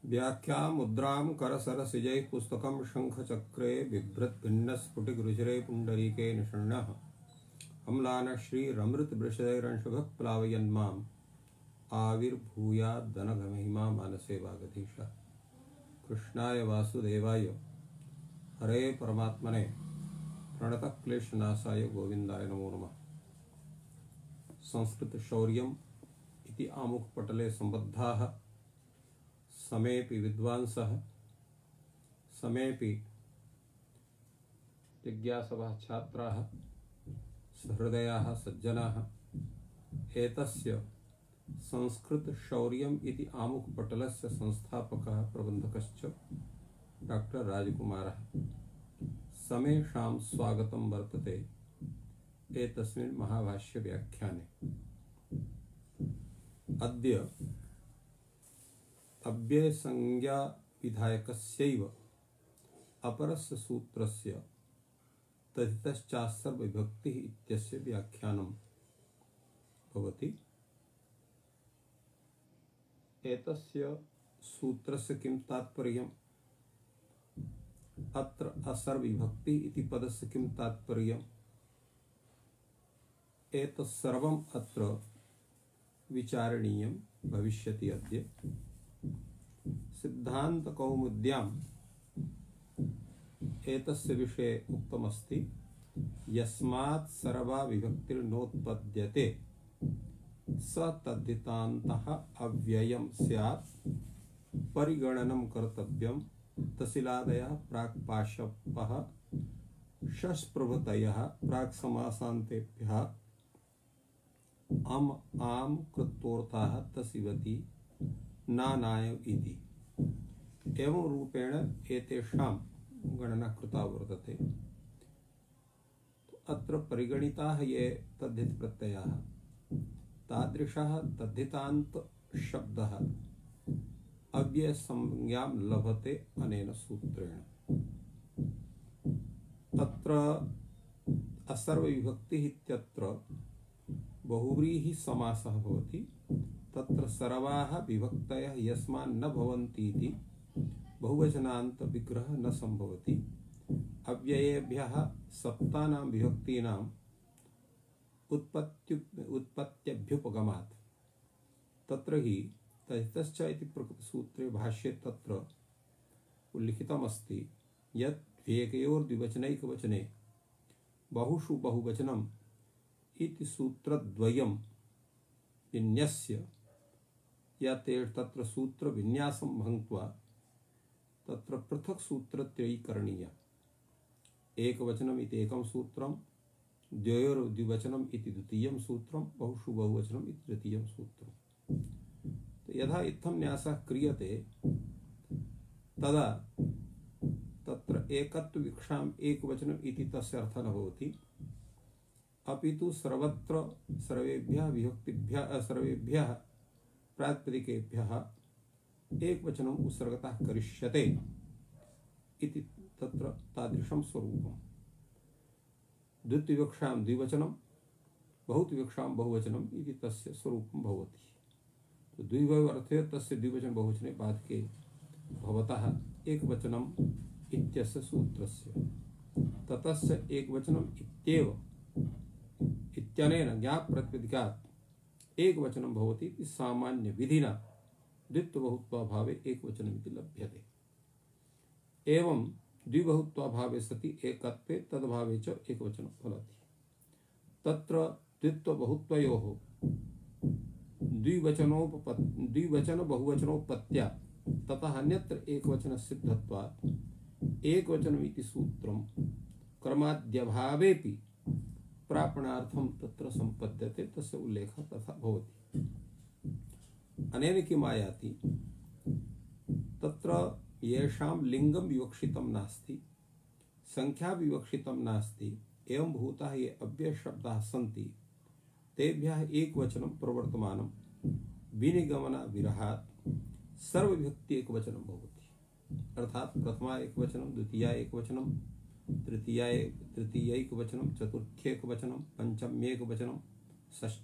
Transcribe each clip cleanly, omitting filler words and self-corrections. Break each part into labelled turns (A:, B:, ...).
A: व्याख्या मुद्रां करसरसिजैः पुस्तकं शङ्खचक्रे बिभ्रद्भिन्नस्फुटिगरुचिरे पुण्डरीके निषण्णः अम्लानः श्रीरमृतवृषदैरंशुभः प्लावयन्माम् आविर्भूयाद्दनघमहिमा मानसे वागधीशः। कृष्णाय वासुदेवाय हरे परमात्मने प्रणतक्लेशनाशाय गोविन्दाय नमो नमः। संस्कृत शौर्यम् इति आमुखपटले सम्बद्धाः समेऽपि विद्वांसः समेऽपि जिज्ञासवः छात्राः सहृदयाः सज्जनाः एतस्य संस्कृत शौर्यम् इति आमुखपटलस्य संस्थापकः प्रबन्धकश्च डॉक्टर राजकुमारः। समेषां स्वागतं वर्तते एतस्मिन् महाभाष्य व्याख्याने। अद्य अव्ययसंज्ञा विधायकस्यैव अपरस्य सूत्रस्य तथितश्चासर्वविभक्तिः इत्यस्य व्याख्यानं भवति। एतस्य सूत्रस्य किं तात्पर्यम्? अत्र असर्वविभक्ति इति पदस्य किं तात्पर्यम्? एतत् सर्वम् अत्र विचारणीयं भविष्यति। अद्य सिद्धान्तकौमुद्याम् एतस्य विषये उक्तमस्ति यस्मात् सर्वा विभक्तिर्नोत्पद्यते स तद्धितान्तः अव्ययं स्यात् परिगणनं कर्तव्यं तसिलादयः प्राक्पाशपः शस्प्रभृतयः प्राक्समासान्तेभ्यः अम आम कृत्वोर्थाः तसिवति नानाय इति एवं रूपेण एतेषां गणना कृता वर्तते। अत्र परिगणिताः ये तद्धित प्रत्ययाः तादृशः तद्धितान्त शब्दः अव्ययसंज्ञां लभते अनेन सूत्रेण। अत्र असर्वविभक्तिः इत्यत्र बहुव्रीहि समासः भवति। तत्र सर्वाः विभक्तयः यस्मान् न भवन्ति इति बहुवचनान्त विग्रह न संभवति। अव्ययेभ्यः सप्तानां विभक्तीनाम् उत्पत्त्यभ्युपगमात् तत्र हि तथितश्च इति प्रकृतसूत्रे भाष्ये तत्र उल्लिखितमस्ति यत् एकयोर्द्विवचनैकवचने बहुषु बहुवचनम् इति सूत्रद्वयं विन्यस्य यते तत्र सूत्र विन्यासं भङ्क्त्वा तत्र पृथक् सूत्रत्रयी करणीया। एकवचनम् इति एकं सूत्रं, द्वयोर्द्विवचनम् इति द्वितीयं सूत्रं, बहुषु बहुवचनम् इति तृतीयं सूत्रम्। यदा इत्थं न्यासः क्रियते तदा तत्र एकत्वविवक्षाम् एकवचनम् इति तस्य अर्थः न भवति, अपितु सर्वत्र सर्वेभ्यः विभक्तिभ्यः सर्वेभ्यः प्रातिपदिकेभ्यः एकवचनम् उत्सर्गतः करिष्यते इति तत्र तादृशं स्वरूपम्। द्वित्वविवक्षां द्विवचनं बहुत्वविवक्षां बहुवचनम् इति तस्य स्वरूपं भवति। द्विवचने तस्य द्विवचन बहुवचने बाधके भवतः एकवचनम् इत्यस्य सूत्रस्य ततस्य एकवचनम् इत्येव इत्यनेन ज्ञाप प्रातिपदिकात् एकवचनं भवति इति सामान्य विधिना द्वित्वबहुत्वाभावे एकवचनमिति लभ्यते। एवं द्विबहुत्वाभावे सति एकत्वे तद्भावे च एकवचनं फलति। तत्र द्वित्वबहुत्वयोः द्विवचन बहुवचनोत्पत्त्या ततः अन्यत्र एकवचनस्य सिद्धत्वात् एकवचनमिति सूत्रं क्रमाद्यभावेपि प्रापणार्थं तत्र संपद्यते, तस्य उल्लेखः तथा भवति। अनेन किम् आयाति? तत्र येषां लिङ्गं विवक्षितं नास्ति, संख्या विवक्षितं नास्ति, एवं भूताः ये अव्ययशब्दाः सन्ति तेभ्यः एकवचनं प्रवर्तमानं विनिगमनाविरहात् सर्वविभक्ति एकवचनं भवति। अर्थात् प्रथमा एकवचनं, द्वितीया एकवचनं, तृतीयैकवचनं, चतुर्थ्यैकवचनं, पञ्चम्येकवचनं,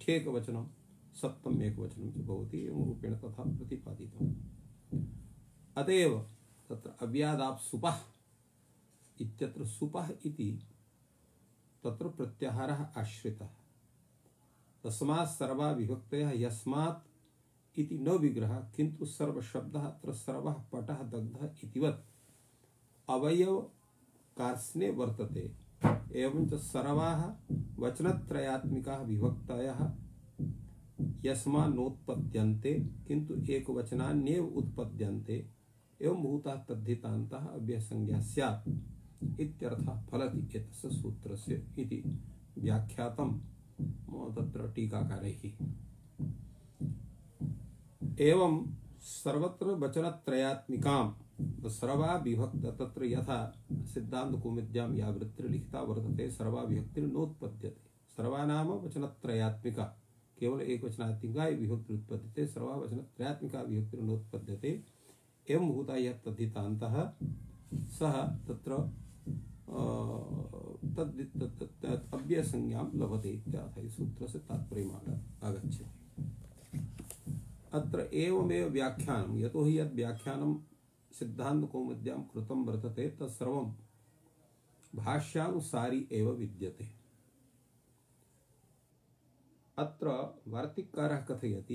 A: षष्ठ्येकवचनं, सप्तम्येकवचनं च भवति। एवं रूपेण तथा प्रतिपादितम्। अतएव तत्र अव्यादाप सुपः इत्यत्र सुपः इति तत्र प्रत्याहारः आश्रितः। तस्मात् सर्वा विभक्तयः यस्मात् इति न विग्रह किंतु सर्वशब्दः अत्र सर्वः पटः दग्धः इतिवत् अवयव कार्ष्णे वर्तते। एवं च सर्वाः वचनत्रयात्मिकाः विभक्तयः यस्मात् नोत्पद्यन्ते किंतु एकवचनान्येव उत्पद्यन्ते एवं भूतः तद्धितान्तः अव्ययसंज्ञा स्यात् इत्यर्थः फलति एतस्य सूत्रस्य इति व्याख्यातं तत्र टीकाकारैः। एवं सर्वत्र वचनत्रयात्मिकां सर्वा विभक्त तत्र यथा सिद्धांत कौमुद्यां या वृत्तिर्लिखिता वर्तते सर्वा विभक्तिर्नोत्पद्यते। सर्वा नाम वचनत्रयात्मिका केवल एक वचनात्मिका विभक्ति उत्पद्यते। सर्वा वचनत्रयात्मिका विभक्तिर्नोत्पद्यते एवं भूता यः तद्धितान्तः सः तत्र अव्ययसंज्ञां लभते इत्यर्थः सूत्रस्य तात्पर्यम् आगच्छति। अत्र एवमेव व्याख्यानं यतो हि यद् व्याख्यानं सिद्धांत कौमुद्यां कृतं वर्तते तत्सर्वं भाष्यानुसारी एव विद्यते। अत्र वार्तिककारः कथयति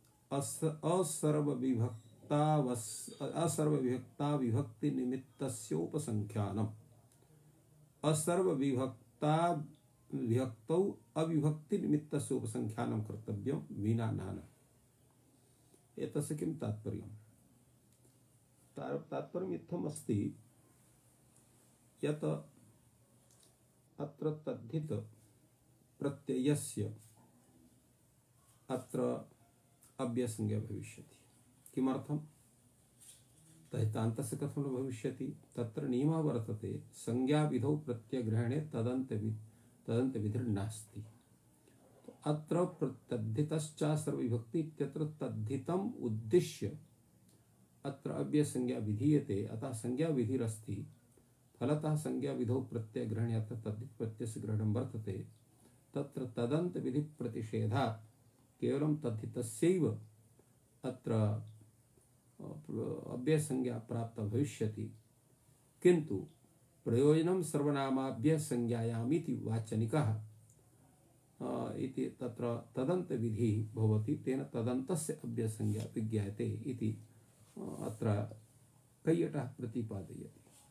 A: असर्वविभक्ता विभक्ति निमित्तस्योपसंख्यानम्। असर्वविभक्ता विभक्तौ अविभक्ति निमित्तस्योपसंख्यानं कर्तव्यं विना नाना। एतस्य किं तात्पर्यम्? तात्पर्यम् इत्थमस्ति यत् अत्र तद्धित प्रत्ययस्य अत्र अव्ययसंज्ञा भविष्यति। किमर्थम्? तद्धितान्तस्य कथं न भविष्यति? तत्र नियमः वर्तते संज्ञाविधौ प्रत्ययग्रहणे तदन्त विधिर्नास्ति। अत्र तद्धितश्चासर्वविभक्ति इत्यत्र तद्धितम् उद्दिश्य अत्र अव्ययसंज्ञा विधीयते। अतः संज्ञा विधिरस्ति। फलतः संज्ञा विधौ प्रत्ययग्रहणे अत्र तद्धित प्रत्ययस्य ग्रहणं वर्तते। तत्र तदन्त विधि प्रतिषेधात् केवलं तद्धितस्यैव अत्र अव्ययसंज्ञा प्राप्ता भविष्यति। किन्तु प्रयोजनं सर्वनामाभ्ययसंज्ञायामिति वाचनिकः इति तत्र तदन्त विधि भवति। तेन तदन्तस्य अव्ययसंज्ञा विज्ञायते इति अत्र कैयटः प्रतिपादयति।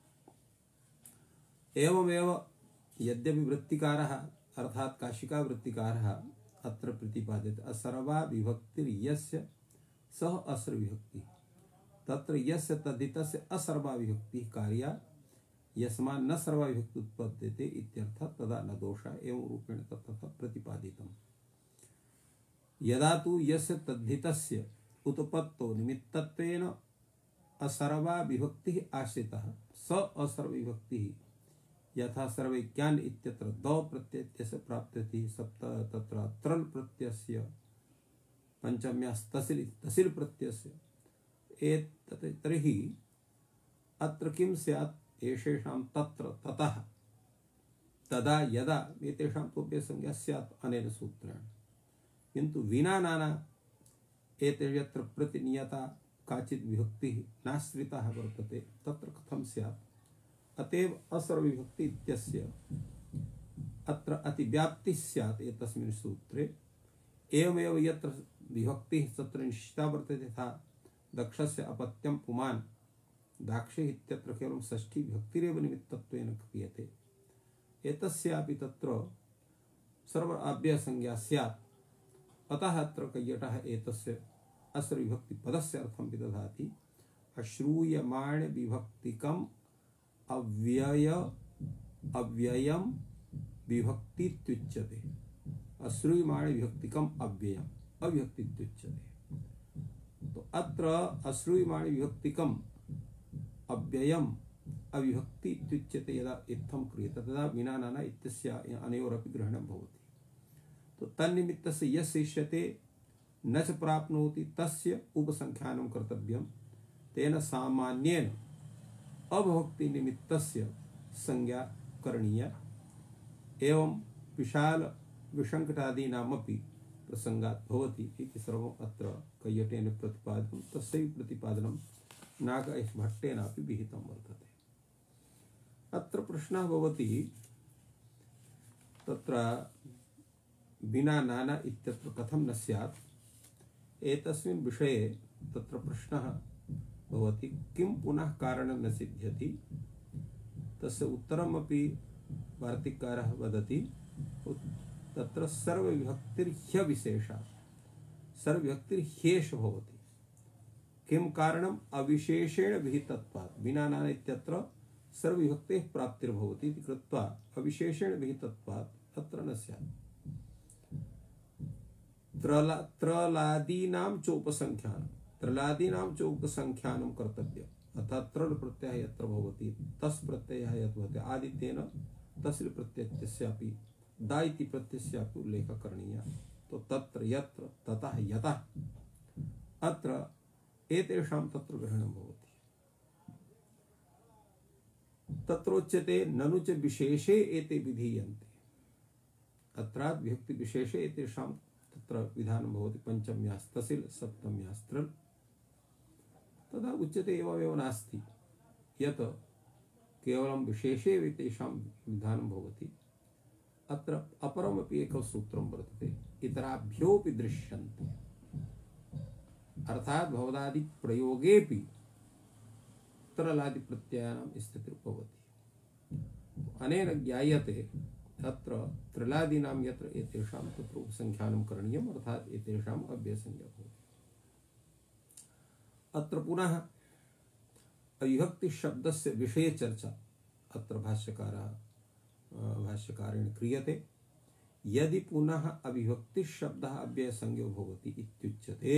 A: एवमेव यद्यपि वृत्तिकारः अर्थात् काशिका वृत्तिकारः अत्र प्रतिपाद्यते असर्वा विभक्तिर्यस्य सः असर्वविभक्तिः। तत्र यस्य तद्धितस्य असर्वा विभक्तिः कार्या यस्मात् न सर्वा विभक्ति उत्पद्यते इत्यर्थः तदा न दोषः एवं रूपेण तत्र प्रतिपादितम्। यदा तु यस्य तद्धितस्य उत्पत्तौ निमित्तत्वेन असर्वा विभक्तिः आश्रितः स असर्वविभक्तिः यथा सर्वैक्यान् इत्यत्र दौ प्रत्ययस्य प्राप्यते सप्त तत्र त्रल प्रत्ययस्य पंचम्यास् तसिल प्रत्ययस्य तर्हि अत्र किं स्यात् एषेषां तत्र ततः तदा यदा एतेषां तोऽप्य संज्ञा स्यात् अनेन सूत्रेण। किन्तु विना नाना एते यत्र प्रतिनियता काचित् विभक्तिः नाश्रिता वर्तते तत्र कथं स्यात्? अतएव असर्वविभक्ति इत्यस्य अत्र अतिव्याप्तिः स्यात् एतस्मिन् सूत्रे। एवमेव यत्र विभक्तिः तत्र निश्चिता वर्तते यथा दक्षस्य अपत्यं पुमान् दाक्षे इत्यत्र केवलं षष्ठी विभक्तिरेव निमित्तत्वेन क्रियते। एतस्यापि तत्र सर्व अव्ययसंज्ञा स्यात्। अतः अत्र कैयटः एतस्य असर्वविभक्ति पदस्य अर्थं विदधाति। अश्रूयमाण विभक्तिकम् अव्ययं विभक्तित्युच्यते। अश्रूयमाण विभक्तिकम् अव्ययम् अविभक्तित्युच्यते। तो अत्र अश्रूयमाण विभक्तिकम् अव्ययम् अविभक्तित्युच्यते यदा इत्थं क्रियते तदा विना नाना इत्यस्य अनयोरपि ग्रहणं भवति। तो तन्निमित्तस्य यस्य इष्यते न च प्राप्नोति तस्य उपसंख्यानं कर्तव्यं। तेन सामान्येन अभक्ति निमित्तस्य संज्ञा करणीया। एवं विशाल विसंकटादीनामपि प्रसंगात् भवति इति सर्वम् अत्र कैयटेन प्रतिपादितं। तस्यैव प्रतिपादनं नागभट्टेनापि विहितं वर्तते। अत्र प्रश्नः भवति तत्र विना नाना इत्यत्र कथं न स्यात्। एतस्मिन् विषये तत्र प्रश्नः भवति किं पुनः कारणं न सिद्ध्यति। तस्य उत्तरमपि वार्तिककारः वदति तत्र सर्वविभक्तिर्ह्यविशेषात् सर्वविभक्तिर्ह्येष भवति। किं कारणम् अविशेषेण विहितत्वात् विना नाना इत्यत्र सर्वविभक्तेः प्राप्तिर्भवति इति कृत्वा अविशेषेण विहितत्वात् अत्र न स्यात्। त्रलादीनां चोपसंख्यानं कर्तव्यम्। अर्थात् त्रल प्रत्ययः यत्र भवति तस् प्रत्ययः यत् भवति आदित्येन तस्य प्रत्ययस्यापि दा इति प्रत्ययस्यापि उल्लेखः करणीयः। तो तत्र यत्र ततः यतः अत्र एतेषां तत्र ग्रहणं भवति। तत्रोच्यते ननु च विशेषे एते विधीयन्ते। अत्रात् विभक्ति विशेषे एतेषां तत्र विधानं भवति। पंचम्यास्तसिल सप्तम्यास्त्रल तदा उच्यते एवमेव नास्ति यत् केवलं विशेषे एतेषां विधानं भवति। अत्र अपरमपि एकं सूत्रं वर्तते इतराभ्योऽपि दृश्यन्ते। अर्थात् भवदादि प्रयोगेऽपि त्रलादि प्रत्ययानां स्थितिर्भवति। अनेन ज्ञायते तत्र त्रलादीनां यत्र एतेषां तत्र उपसंख्यानं करणीयम्। अर्थात् एतेषाम् अव्ययसंज्ञा भवति। अत्र पुनः अविभक्ति शब्दस्य विषये चर्चा अत्र भाष्यकारेण क्रियते। यदि पुनः अविभक्ति शब्दः अव्ययसंज्ञो भवति इत्युच्यते।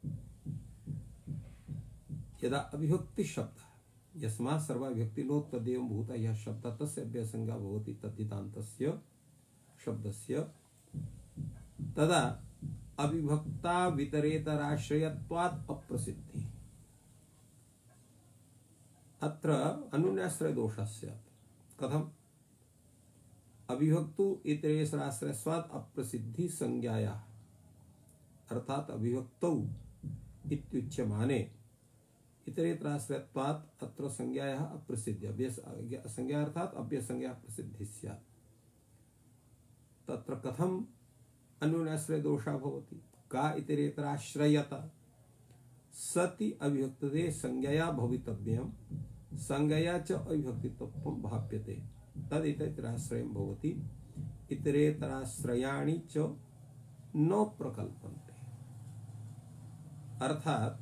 A: यदा अविभक्ति शब्दः यस्मात् सर्वविभक्ति नोत्पद्येवं भूतः यः शब्दः तस्य अव्ययसंज्ञा भवति तद्धितान्तस्य शब्दस्य तदा अविभक्ता वितरेतराश्रयत्वात् अप्रसिद्धि। अत्र अनुन्याश्रय दोषः स्यात्। कथम्? अविभक्तु इतरेतराश्रयत्वात् अप्रसिद्धि संज्ञायाः। अर्थात् अविभक्तौ इत्युच्यमाने इतरेतराश्रयत्वात् अत्र संज्ञायाः अप्रसिद्धि संज्ञा अर्थात् अव्ययसंज्ञा प्रसिद्धि स्यात्। तत्र कथम् अन्योन्याश्रय दोषः भवति? का इतरेतराश्रयता सति अविभक्तते संज्ञया भवितव्यं संज्ञया च अविभक्तित्वं भाप्यते तद इतरेतराश्रयं भवति। इतरेतराश्रयाणि च न प्रकल्पन्ते। अर्थात्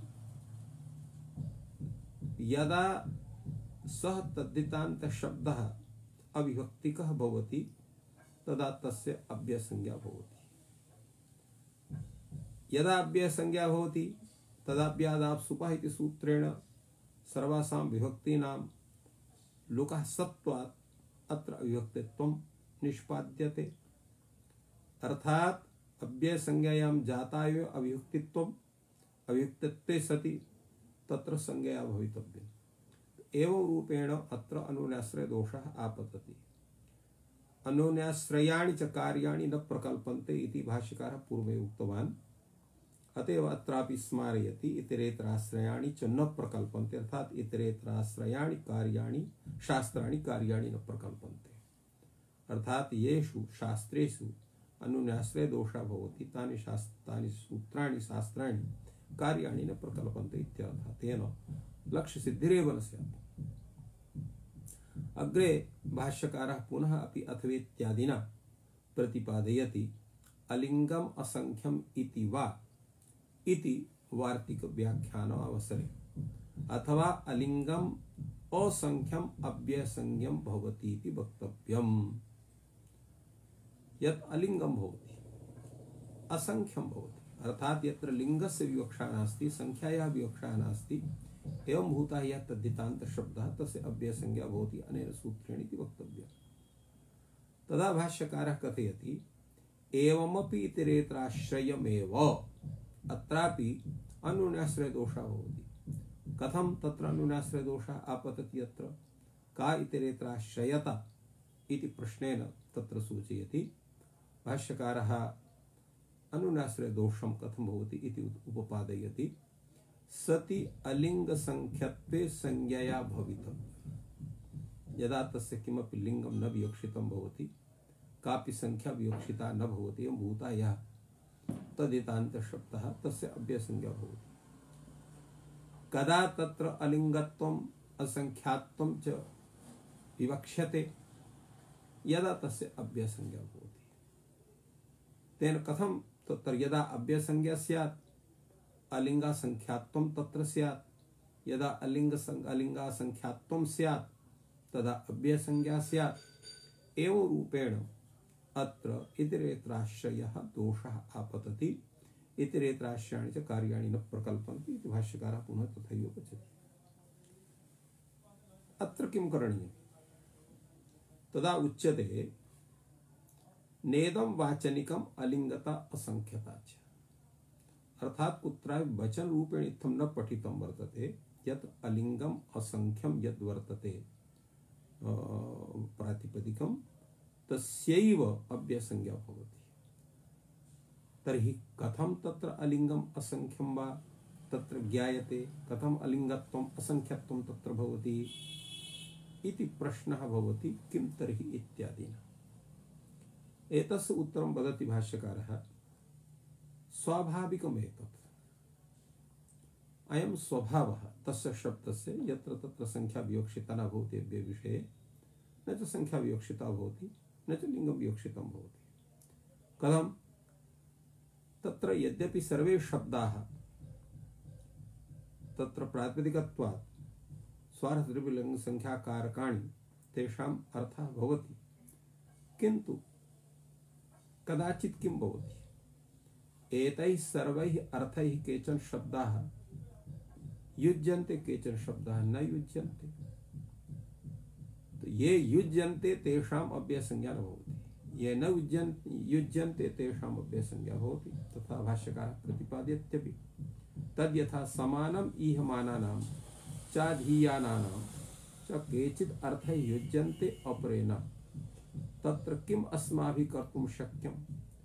A: यदा सः तद्धितान्त शब्दः अविभक्तिकः भवति तदा तस्य अव्ययसंज्ञा भवति। यदा अव्ययसंज्ञा भवति तदाभ्यादाप्सुपः इति सूत्रेण सर्वासां विभक्तीनां लुकः सत्वात् अत्र अविभक्तित्वं निष्पाद्यते। अर्थात् अव्ययसंज्ञायां जाता एव अविभक्तित्वम् अविभक्तित्वे सति तत्र संज्ञया भवितव्यम्। एवं रूपेण अत्र अनुन्याश्रय दोषः आपतति। अनुन्याश्रयाणि च कार्याणि न प्रकल्पन्ते इति भाष्यकारः पूर्वे उक्तवान्। अतएव अत्रापि स्मारयति इतरेतराश्रयाणि च न प्रकल्पन्ते। अर्थात् इतरेतराश्रयाणि कार्याणि शास्त्राणि कार्याणि न प्रकल्पन्ते। अर्थात् येषु शास्त्रेषु अनुन्याश्रय दोषः भवति तानि सूत्राणि शास्त्राणि कार्याणि न प्रकल्पन्ते इत्यर्थः। तेन लक्ष्यसिद्धिरेव न स्यात्। अग्रे भाष्यकारः पुनः अपि अथवेत्यादिना प्रतिपादयति अलिङ्गम् असंख्यम् इति वा इति वार्तिक व्याख्यान अवसरे अथवा अलिङ्गम् असंख्यम् अव्ययसंज्ञं भवति इति वक्तव्यम्। यत् अलिङ्गं भवति असंख्यं भवति अर्थात् यत्र लिङ्गस्य विवक्षा नास्ति संख्यायाः विवक्षा नास्ति एवं भूतः यः तद्धितान्त शब्दः तस्य अव्ययसंज्ञा भवति अनेन सूत्रेण इति वक्तव्यम्। तदा भाष्यकारः कथयति एवमपि इतरेतराश्रयमेव अत्रापि अनुन्याश्रय दोषः भवति। कथं तत्र अनुन्याश्रय दोषः आपतति? अत्र का इतरेतराश्रयता इति प्रश्नेन तत्र सूचयति। भाष्यकारः अनुन्याश्रय दोषं कथं भवति इति उपपादयति। सति अलिंग संख्यत्वे संज्ञया भवितव्यम्। यदा तस्य किमपि लिंगम न विवक्षितं भवति, कापि संख्या विवक्षिता न भवति, एवं भूता यः तदितान्त शब्दः तस्य अव्ययसंज्ञा भवति। कदा तत्र अलिंगत्वम् असंख्यात्वं च विवक्ष्यते, यदा तस्य अव्ययसंज्ञा भवति। तेन कथं तत्र यदा अव्ययसंज्ञा स्यात् अलिंगासंख्यात्वं तत्र स्यात्, यदा अलिंगासंख्यात्वं स्यात् तदा अव्ययसंज्ञा स्यात्। एवं रूपेण अत्र इतरेतराश्रयः दोषः आपतति, इतरेतराश्रयाणि च कार्याणि न प्रकल्पन्ति इति भाष्यकारः पुनः तथैव वचति। अत्र किं करणीयम्? तदा उच्यते नेदं वाचनिकम् अलिंगता असंख्यता च। अर्थात कुत्रापि वचन रूपेण इत्थं न पठितं वर्तते यत् अलिंगम असंख्यम यद् वर्तते प्रातिपदिकं तस्यैव अव्ययसंज्ञा भवति। तर्हि कथं तत्र अलिंगम असंख्यम वा तत्र ज्ञायते, कथम अलिंगत्वम् असंख्यत्वं तत्र भवति इति प्रश्नः भवति, किं तर्हि इत्यादिना। एतस्य उत्तरं वदति भाष्यकारः, स्वाभाविकमेतत्। अयं स्वभावः तस्य शब्दस्य, यत्र तत्र संख्या विवक्षिता न भवति विषये, न च संख्या विवक्षिता भवति, न च लिंगं विवक्षितं भवति। कथं? तत्र यद्यपि सर्वे शब्दाः तत्र प्रातिपदिकत्वात् स्वार्थद्रव्यलिंग संख्याकारकाणि तेषाम् अर्थः भवति, किन्तु कदाचित् किं भवति, एतैः सर्वैः अर्थैः केचन शब्दाः युज्यन्ते, केचन शब्दाः न युज्यन्ते। तो ये युज्यन्ते तेषाम् अव्ययसंज्ञा न भवति, ये न युज्यन्ते तेषाम् अव्ययसंज्ञा भवति। तथा भाष्यकारः प्रतिपादयत्यपि तद्यथा समानम् ईहमानानां चाधीयानानां च केचित् अर्थैः युज्यन्ते अपरे न, तत्र किम् अस्माभिः कर्तुं शक्यं?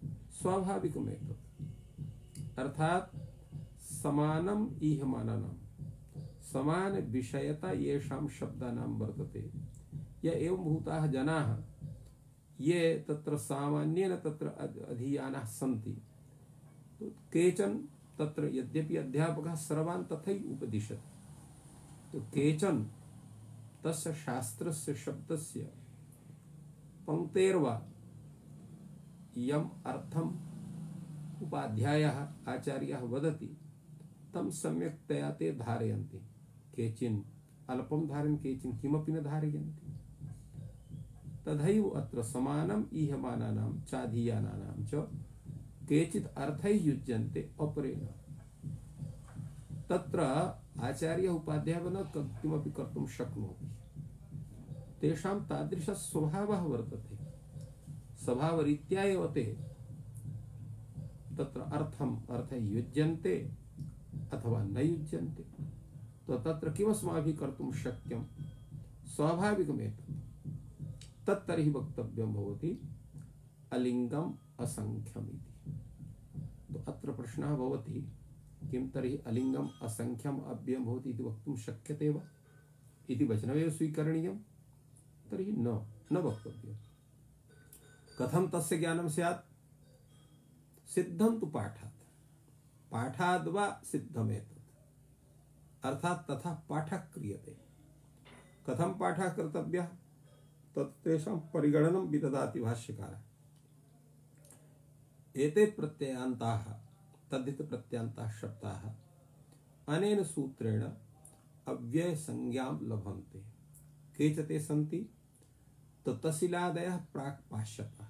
A: स्वाभाविकमेतत्। अर्थात समानम् ईहमानानां, समान विषयता येषां शब्दानां वर्तते, य एवं भूताः जनाः ये तत्र सामान्येन तत्र अधीयानाः सन्ति, तो केचन तत्र यद्यपि अध्यापकः सर्वान् तथैव उपदिशति, तो केचन तस्य शास्त्रस्य शब्दस्य पंक्तेर्वा यम् अर्थम् उपाध्यायः आचार्यः वदति तं सम्यक्तया ते धारयन्ति। केचिन् अल्पं धारयन्, केचिन् किमपि न धारयन्ति। तथैव अत्र समानम् ईहमानानां चाधीयानानां च केचित् अर्थैः युज्यन्ते अपरे न। तत्र आचार्यः उपाध्यायः न किमपि कर्तुं शक्नोति, तेषां तादृशः स्वभावः वर्तते। स्वभावरीत्या एव ते तत्र अर्थैः युज्यन्ते अथवा न युज्यन्ते। तो तत्र किमस्माभिः कर्तुं शक्यं? स्वाभाविकमेतत्। तत्तर्हि वक्तव्यं भवति अलिंगम असंख्यम इति। तो अत्र प्रश्नः भवति, किं तर्हि अलिंगम असंख्यम अव्ययं भवति इति वक्तुं शक्यते वा इति वचनमेव स्वीकरणीयं? तर्हि न वक्तव्यम्। कथं तस्य ज्ञानं स्यात्? सिद्धं तु पाठात्, पाठाद् वा सिद्धमेतत्। अर्थात तथा पाठः क्रियते। कथं पाठः कर्तव्यः? तत्तेषां परिगणनं विददाति भाष्यकारः। एते प्रत्ययान्ताः, तद्धित प्रत्ययान्ताः शब्दाः अनेन सूत्रेण अव्ययसंज्ञां लभन्ते। के च ते सन्ति? तो तसिलादयः प्राक्पाश्यताः,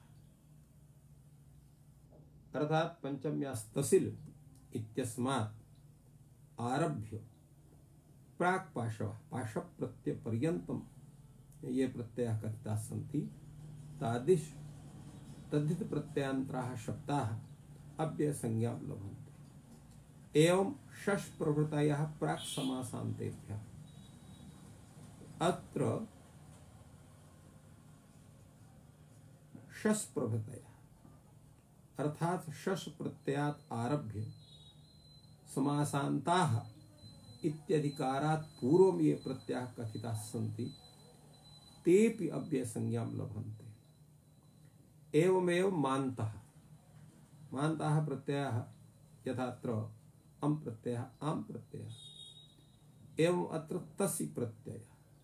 A: अर्थात पंचम्यास्तसिल इत्यस्मात् आरभ्य प्राक्पाशवः, पाश प्रत्यय पर्यन्तं ये प्रत्ययाः कथिताः सन्ति, तादृश तद्धित प्रत्ययान्तराः शब्दाः अव्ययसंज्ञां लभन्ते। एवं शश प्रभृतयः प्राक् समासान्तेभ्यः। अत्र शश प्रभृतयः अर्थात शश प्रत्ययात् आरभ्य समासान्ताः इत्यधिकारात् पूर्वं ये प्रत्ययाः कथिताः सन्ति तेऽपि अव्ययसंज्ञां लभन्ते। एवमेव मान्तः मान्ताः प्रत्ययाः यथा अत्र अम् प्रत्ययः आम् प्रत्ययः, एवं अत्र तसि प्रत्ययः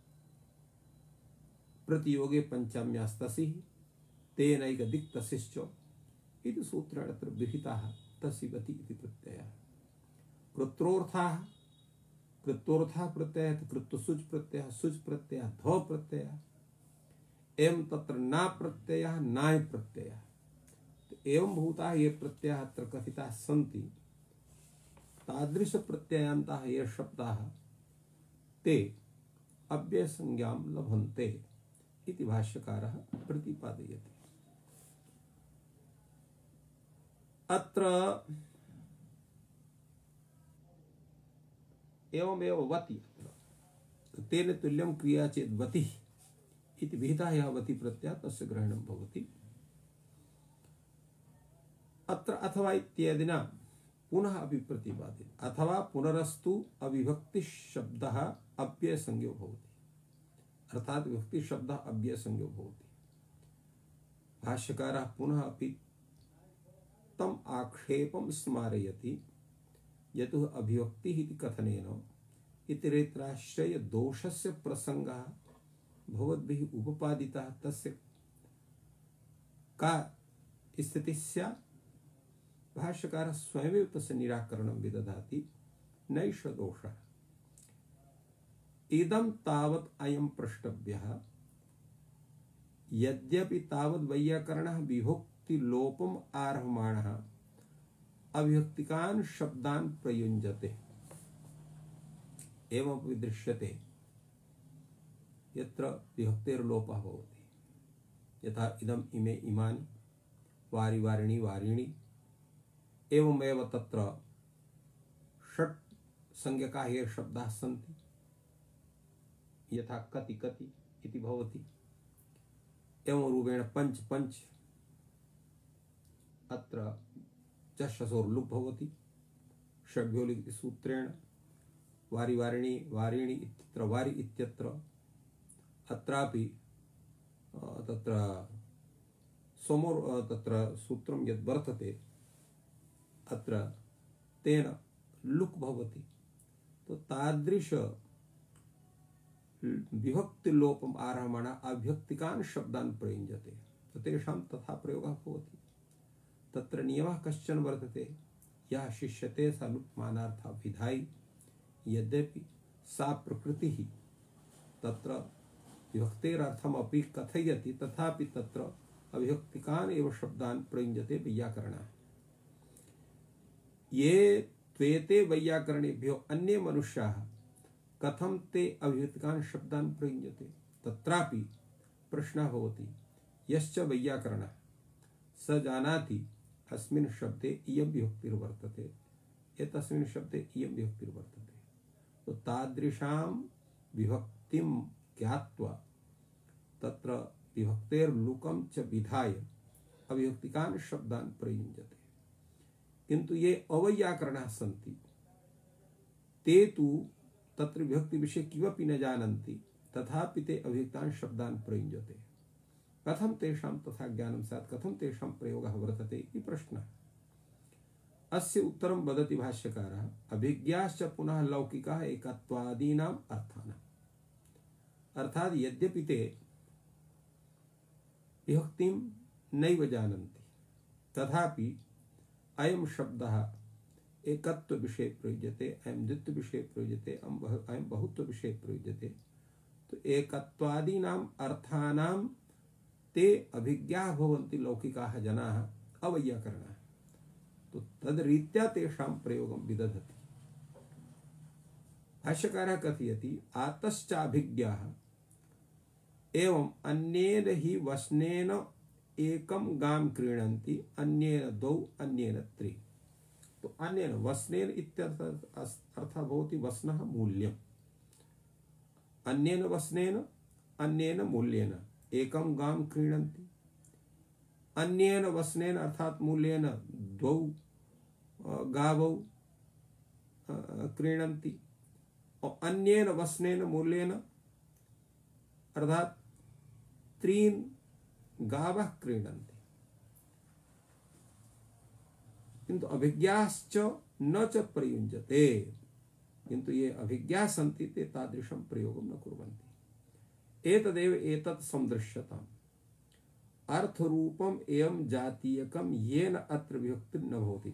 A: प्रतियोगे पंचम्यास्तसिः तेनैकदिक् तसिश्च इति सूत्रेण अत्र विहिताः तसिवति इति प्रत्ययः। कृत्रोर्थाः कृत्वोर्थः प्रत्ययः कृत्वसुज् प्रत्ययः सुज् प्रत्ययः ध्व प्रत्ययः, एवं तत्र ना प्रत्ययः नाय प्रत्ययः। एवं भूताः ये प्रत्ययाः अत्र कथिताः सन्ति तादृश प्रत्ययान्ताः ये शब्दाः ते अव्ययसंज्ञां लभन्ते इति भाष्यकारः प्रतिपादयति। अत्र एवमेव वति तेन तुल्यं क्रिया चेत् वतिः इति विहितः यः वति प्रत्ययः तस्य ग्रहणं भवति। अत्र अथवा इत्यादिना पुनः अपि प्रतिपादित अथवा पुनरस्तु अविभक्ति शब्दः अव्ययसंज्ञो भवति, अर्थात विभक्ति शब्दः अव्ययसंज्ञो भवति। भाष्यकारः पुनः अपि तम आक्षेपं स्मारयति यतु अभिव्यक्तिः इति कथनेन इतरेतराश्रय दोषस्य प्रसंगः भवद्भिः उपपादितः तस्य का स्थितिः स्यात्। भाष्यकारः स्वयमेव तस्य निराकरणं विदधाति। नैष दोषः इदं तावत् अयं प्रष्टव्यः यद्यपि तावत् वैयाकरणः विभक्ति लोपम् आरभमाणः अविभक्तिकान् शब्दान् प्रयुञ्जते। एवमपि दृश्यते यत्र विभक्तेर्लोपः भवति, यथा इदम् इमे इमानि वारि वारिणि वारिणि। एवमेव तत्र षट् संज्ञकाः ये शब्दाः सन्ति, यथा कति कति इति भवति। एवं रूपेण पंच पंच अत्र चषसोर्लुप् भवति षड्भ्योलिक् इति सूत्रेण। वारि वारिणि वारिणि इत्यत्र वारि इत्यत्र अत्रापि तत्र सोमोर् तत्र सूत्रं यद् वर्तते अत्र तेन लुक् भवति। तो तादृश विभक्ति लोपम् आरहमाण अभ्यक्तिकान् शब्दान् प्रयुञ्जते, तो तेषां तथा प्रयोगः भवति। तत्र नियमः कश्चन वर्तते, यः शिष्यते स लुप्मानार्थः विधायि। यद्यपि सा प्रकृतिः तत्र विभक्तेरर्थम् अपि कथयति तथापि तत्र अभिभक्तिकान् एव शब्दान् प्रयुञ्जते वैयाकरणः। ये त्वेते वैयाकरणेभ्यो अन्ये मनुष्याः कथं ते अभिभक्तिकान् शब्दान् प्रयुञ्जते। तत्रापि प्रश्नः भवति, यश्च वैयाकरणः स जानाति अस्मिन् शब्दे इयं विभक्तिर्वर्तते, एतस्मिन् शब्दे इयं विभक्तिर्वर्तते। तो तादृशां विभक्तिं ज्ञात्वा तत्र विभक्तेर्लुकं च विधाय अभिभक्तिकान् शब्दान् प्रयुञ्जते। किन्तु ये अवैयाकरणाः सन्ति ते तु तत्र विभक्ति विषये किमपि न जानन्ति, तथापि ते अभियुक्तान् शब्दान् प्रयुञ्जते। कथं तेषां तथा ज्ञानं स्यात्, कथं तेषां प्रयोगः वर्तते इति प्रश्नः। अस्य उत्तरं वदति भाष्यकारः, अभिज्ञाश्च पुनः लौकिकाः एकत्वादीनाम् अर्थानाम्। अर्थात् यद्यपि ते विभक्तिं नैव जानन्ति तथापि अयं शब्दः एकत्व विषये प्रयुज्यते, अयं द्वित्व विषये प्रयुज्यते, अयं बहुत्व विषये प्रयुज्यते। तो एकत्वादीनाम् अर्थानां ते अभिज्ञाः भवन्ति लौकिकाः जनाः अवैयाकरणाः। तो तद्रीत्या तेषां प्रयोगं विदधति। भाष्यकारः कथयति, आतश्चाभिज्ञाः एवं अन्येन हि वस्नेन एकं गां क्रीणन्ति, अन्येन द्वौ अन्येन त्रि। तो अन्येन वस्नेन इत्यर्थः भवति वस्नः मूल्यम्। अन्येन वस्नेन अन्येन मूल्येन एकं गां क्रीणन्ति, अन्येन वस्नेन अर्थात मूल्येन द्वौ गावौ क्रीणन्ति, और अन्येन वसनेन मूल्येन अर्थात 3 गावः क्रीडन्ति किंतु अभिज्ञाश्च न च प्रयुञ्जते, किंतु ये अभिज्ञा सन्ति ते तादृशं प्रयोगं न कुर्वन्ति। एतदेव एतत् संदृश्यताम् अर्थरूपम् एवं जातीयकं येन अत्र विभक्ति न भवति।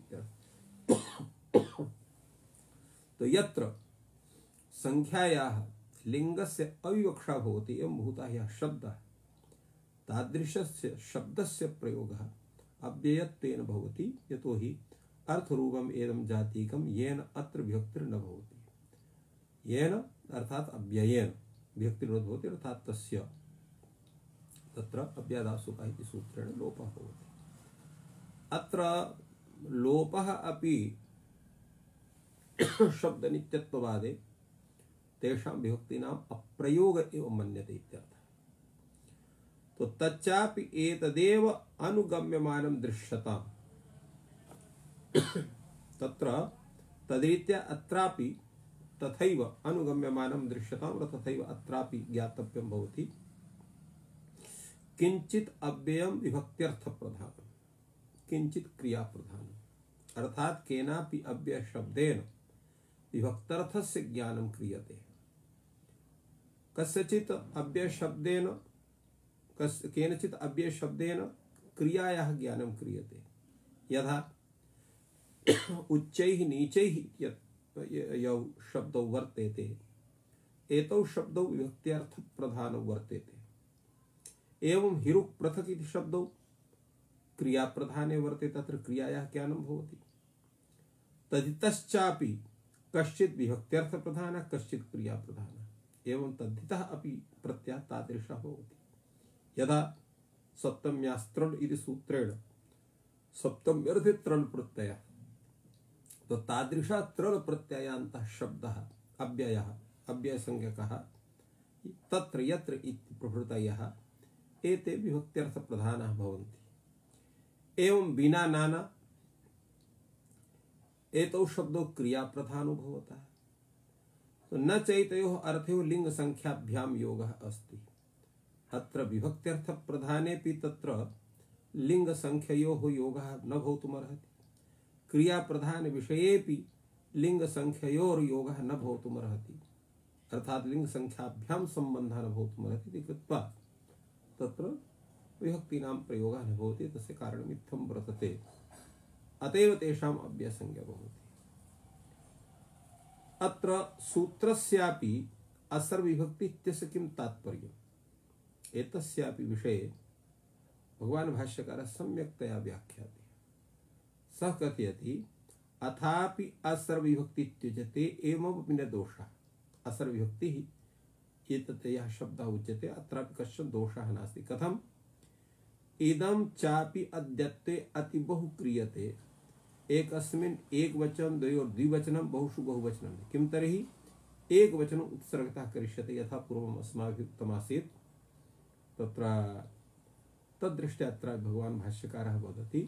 A: तो यत्र संख्यायाः लिंगस्य अविवक्षा भवति एवं भूता यः शब्दः तादृशस्य शब्दस्य प्रयोगः अव्ययत्वेन भवति, यतो हि अर्थरूपम् एवं जातीयकं येन अत्र विभक्तिर् न भवति। येन अर्थात अव्ययेन विभक्तिर् न भवति, अर्थात तस्य तत्र अव्ययादासुकः इति सूत्रेण लोपः भवति। अत्र लोपः अपि शब्द नित्यत्ववादे तेषां विभक्तीनाम् अप्रयोग एव मन्यते इत्यर्थः। तो तच्चापि एतदेव अनुगम्यमानं दृश्यताम् तत्र तद्रीत्या अत्रापि तथैव अनुगम्यमानं दृश्यताम् और तथैव अत्रापि ज्ञातव्यं भवति किंचित अव्ययं विभक्त्यर्थ प्रधानम् किंचित क्रिया प्रधानम्, अर्थात केनापि अव्यय शब्देन विभक्त्यर्थस्य ज्ञानं क्रियते। कस्यचित् अव्यय शब्देन केनचित् अव्यय शब्देन क्रियायाः ज्ञानं क्रियते। यथा उच्चैः नीचैः यौ शब्दौ वर्तेते एतौ शब्दौ विभक्त्यर्थ प्रधानौ वर्तेते। एवं हिरुक् पृथक् इति शब्दौ क्रिया प्रधाने वर्तेते, तत्र क्रियायाः ज्ञानं भवति। तदितश्चापि कश्चित् विभक्त्यर्थ प्रधानः कश्चित् क्रिया प्रधानः, एवं तद्धितः अपि प्रत्ययः तादृशः भवति। यदा सप्तम्यास्त्रण इति सूत्रेण सप्तम्यर्थे त्रण प्रत्ययः, तो तादृशः त्रण प्रत्ययान्तः शब्दः अव्ययः अव्ययसंज्ञकः तत्र यत्र इति प्रभृतयः एते विभक्त्यर्थ प्रधानः भवन्ति। एवं विना नाना एतौ शब्दौ क्रिया प्रधानो भवतः। तो न चैतयोः अर्थयोः लिंग संख्याभ्याम योगः अस्ति। अत्र विभक्त्यर्थ प्रधानेपि तत्र लिंग संख्ययोः योगः न भवितुमर्हति, क्रिया प्रधान विषयेपि लिंग संख्ययोर् योगः न भवितुमर्हति, अर्थात लिंग संख्याभ्याम संबंधः न भवितुमर्हति इति कृत्वा तत्र विभक्तीनां प्रयोगः न भवति। तस्य कारणम् इत्थं वर्तते, अतएव तेषाम् अव्ययसंज्ञा भवति। अत्र सूत्रस्यापि असर्वविभक्ति इत्यस्य किं तात्पर्यम्, एतस्यापि विषये भगवान् भाष्यकारः सम्यक्तया व्याख्याति। सः कथयति अथापि असर्वविभक्ति इत्युच्यते एवमपि न दोषः। असर्वविभक्तिः एतत् यः शब्दः उच्यते अत्रापि कश्चन दोषः नास्ति। कथम्? इदं चापि अद्यत्वे अतिबहु क्रियते, एकस्मिन् एकवचनं द्वयोर् द्विवचनं बहुषु बहुवचनं। किं तर्हि एकवचनम् उत्सर्गतः करिष्यते, यथा पूर्वम् अस्माभिः उक्तमासीत्। तत्र तद्दृष्ट्या अत्र भगवान् भाष्यकारः वदति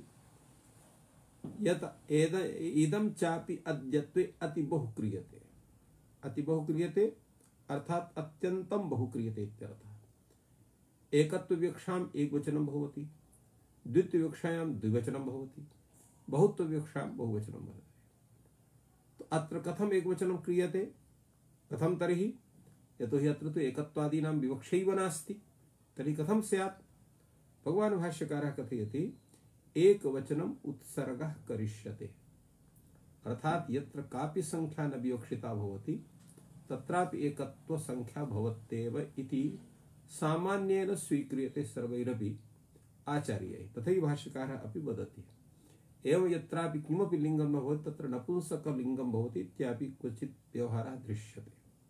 A: यत् इदं चापि अद्यत्वे अतिबहु क्रियते। अतिबहु क्रियते अर्थात अत्यन्तं बहु क्रियते इत्यर्थः। एकत्वविवक्षाम् एकवचनं भवति, द्वित्वविवक्षायां द्विवचनं भवति, बहुत्वविवक्षायां बहुवचनं भवति। तो अत्र कथम् एकवचनं क्रियते? कथं तर्हि? यतो हि अत्र तु एकत्वादीनां विवक्षैव नास्ति, तर्हि कथं स्यात्? भगवान् भाष्यकारः कथयति एकवचनम् उत्सर्गः करिष्यते, अर्थात यत्र कापि संख्या न विवक्षिता भवति तत्रापि एकत्व संख्या भवत्येव इति सामान्येन स्वीक्रियते सर्वैरपि आचार्यैः। तथैव भाष्यकारः अपि वदति। एवं यत्रापि किमपि लिंगं न भवति तत्र नपुंसकलिंगं भवति इत्यापि क्वचित् व्यवहारः दृश्यते।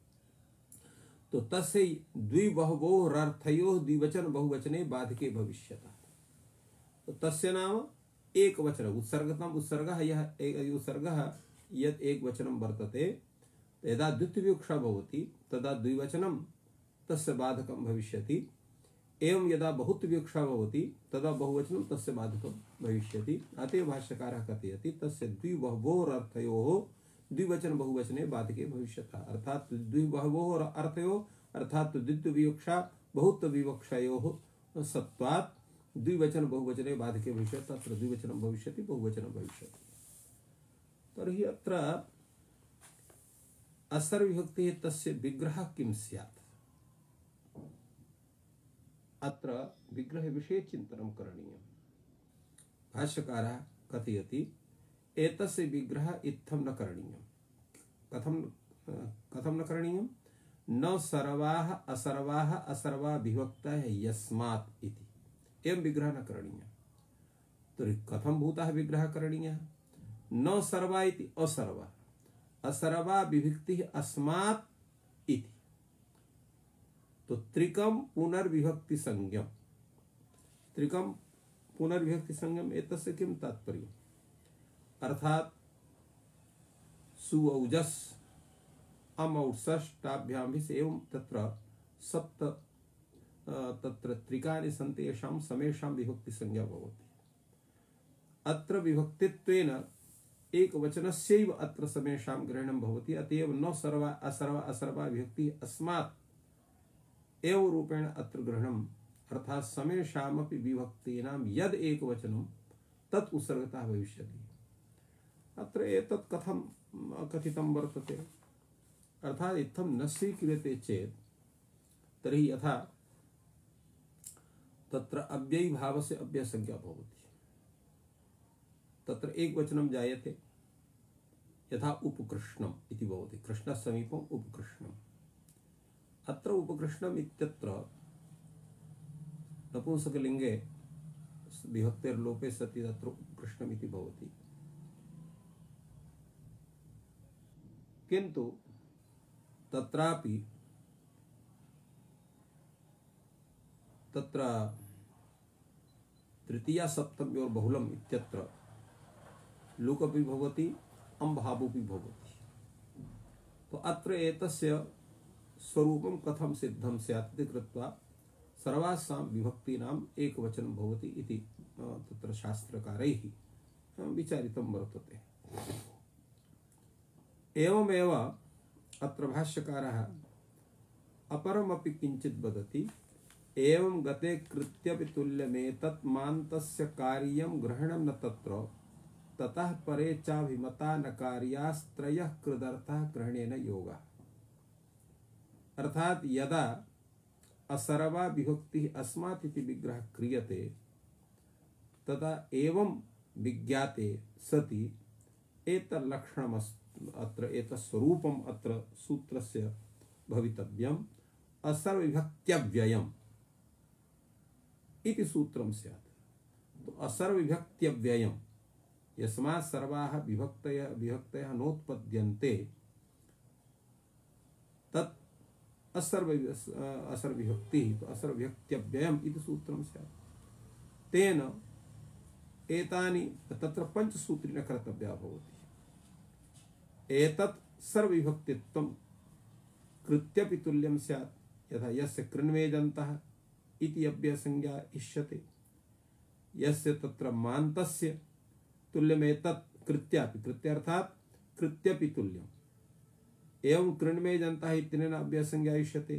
A: तो तस्य द्विबहवोरर्थयोः द्विवचन बहुवचने बाधके भविष्यतः। तो तस्य नाम एक वचन उत्सर्गतम उत्सर्गः यः उत्सर्गः यत् एक वचनं वर्तते, यदा द्वितीयविवक्षा भवति तदा द्विवचनं तस्य बाधकं भविष्यति। एवं यदा बहुत्वविवक्षा भवति तदा बहुवचनं तस्य बाधकं भविष्यति। अतएव भाष्यकारः कथयति तस्य द्विबहवोरर्थयोः द्विवचन बहुवचने बाधके भविष्यतः अर्थात द्विबहवोः अर्थयोः अर्थात द्वित्वविवक्षा बहुत्वविवक्षयोः सत्वात् द्विवचन बहुवचने बाधके भविष्यति तत्र द्विवचनं भविष्यति बहुवचनं भविष्यति। तर्हि अत्र असर्वविभक्तिः तस्य विग्रहः किं स्यात्? अत्र विग्रहविषये चिन्तनं करणीयम्। भाष्यकारः कथयति एतस्य विग्रहः इत्थं न करणीयम्। कथं न करणीयम्? न सर्वाः असर्वाः असर्वा विभक्तः यस्मात् इति एवं विग्रह न करणीयः। तर्हि कथं भूतः विग्रहः करणीयः? न सर्वा इति असर्वा, असर्वा विभक्तिः अस्मात् इति। तो त्रिकम पुनर्विभक्ति संज्ञम, त्रिकम पुनर्विभक्ति संज्ञम एतस्य किं तात्पर्यम्? अर्थात सुऔजस् अमौषष्टाभ्यां भी एवं तत्र सप्त तत्र त्रिकानि सन्ति येषां समेषां विभक्ति संज्ञा भवति। अत्र विभक्तित्वेन एकवचनस्यैव अत्र समेषां ग्रहणं भवति। अतएव न सर्वा असर्वा असर्वा विभक्ति अस्मात् एव रूपेण अत्र ग्रहणम् अर्थात समेषामपि विभक्तीनां यद् एकवचनं तत् उत्सर्गतः भविष्यति। अत्र एतत् कथं कथितं वर्तते? अर्थात इत्थं न स्वीक्रियते चेत् तर्हि यथा तत्र अव्ययी भावस्य अव्ययसंज्ञा भवति। तत्र एकवचनं जायते यथा उपकृष्णम् इति भवति, कृष्णस्य समीपम् उपकृष्णम्। अत्र उपकृष्णम् इत्यत्र नपुंसकलिङ्गे विभक्तेर्लोपे सति तत्र उपकृष्णम् इति भवति। किन्तु तत्रापि तत्र तृतीया सप्तम्योर् बहुलम् इत्यत्र लुकपि भवति अम्भावोऽपि भवति। तो अत्र एतस्य स्वरूपं कथं सिद्धं स्यात् इति कृत्वा सर्वासां विभक्तीनाम् एकवचनं भवति इति तत्र शास्त्रकारैः विचारितं वर्तते। एवमेव अत्र भाष्यकारः अपरमपि किञ्चित् वदति। एवं गते कृत्यपि तुल्यमेतत् मान्तस्य कार्यं ग्रहणं न तत्र ततः परे चाभिमता नकार्यास्त्रयः कृदर्थः ग्रहणेन योगः। अर्थात यदा असर्वा विभक्तिः अस्मात् इति विग्रहः क्रियते तदा एवं विज्ञाते सति एतल्लक्षणम् अत्र एतस्वरूपम् अत्र सूत्रस्य भवितव्यम् असर्वविभक्त्यव्ययम् इति सूत्रं स्यात्। तो असर्वविभक्त्यव्ययम् यस्मात् सर्वाः विभक्तयः नोत्पद्यन्ते तत् असर्वविभक्तिः। तो असर्वविभक्त्यव्ययम् इति सूत्रं स्यात्। तेन एतानि तत्र पञ्चसूत्रेण कर्तव्या भवति। एतत् सर्वविभक्तित्वं कृत्यपि तुल्यं स्यात्। यथा यस्य कृन्वेदन्तः इति अव्ययसंज्ञा इष्यते, यस्य तत्र मान्तस्य तुल्यमेतत् कृत्यापि, कृत्यार्थात् कृत्यपि तुल्यम्। एवं कृन्वेदन्तः इत्यनेन अव्ययसंज्ञा इष्यते,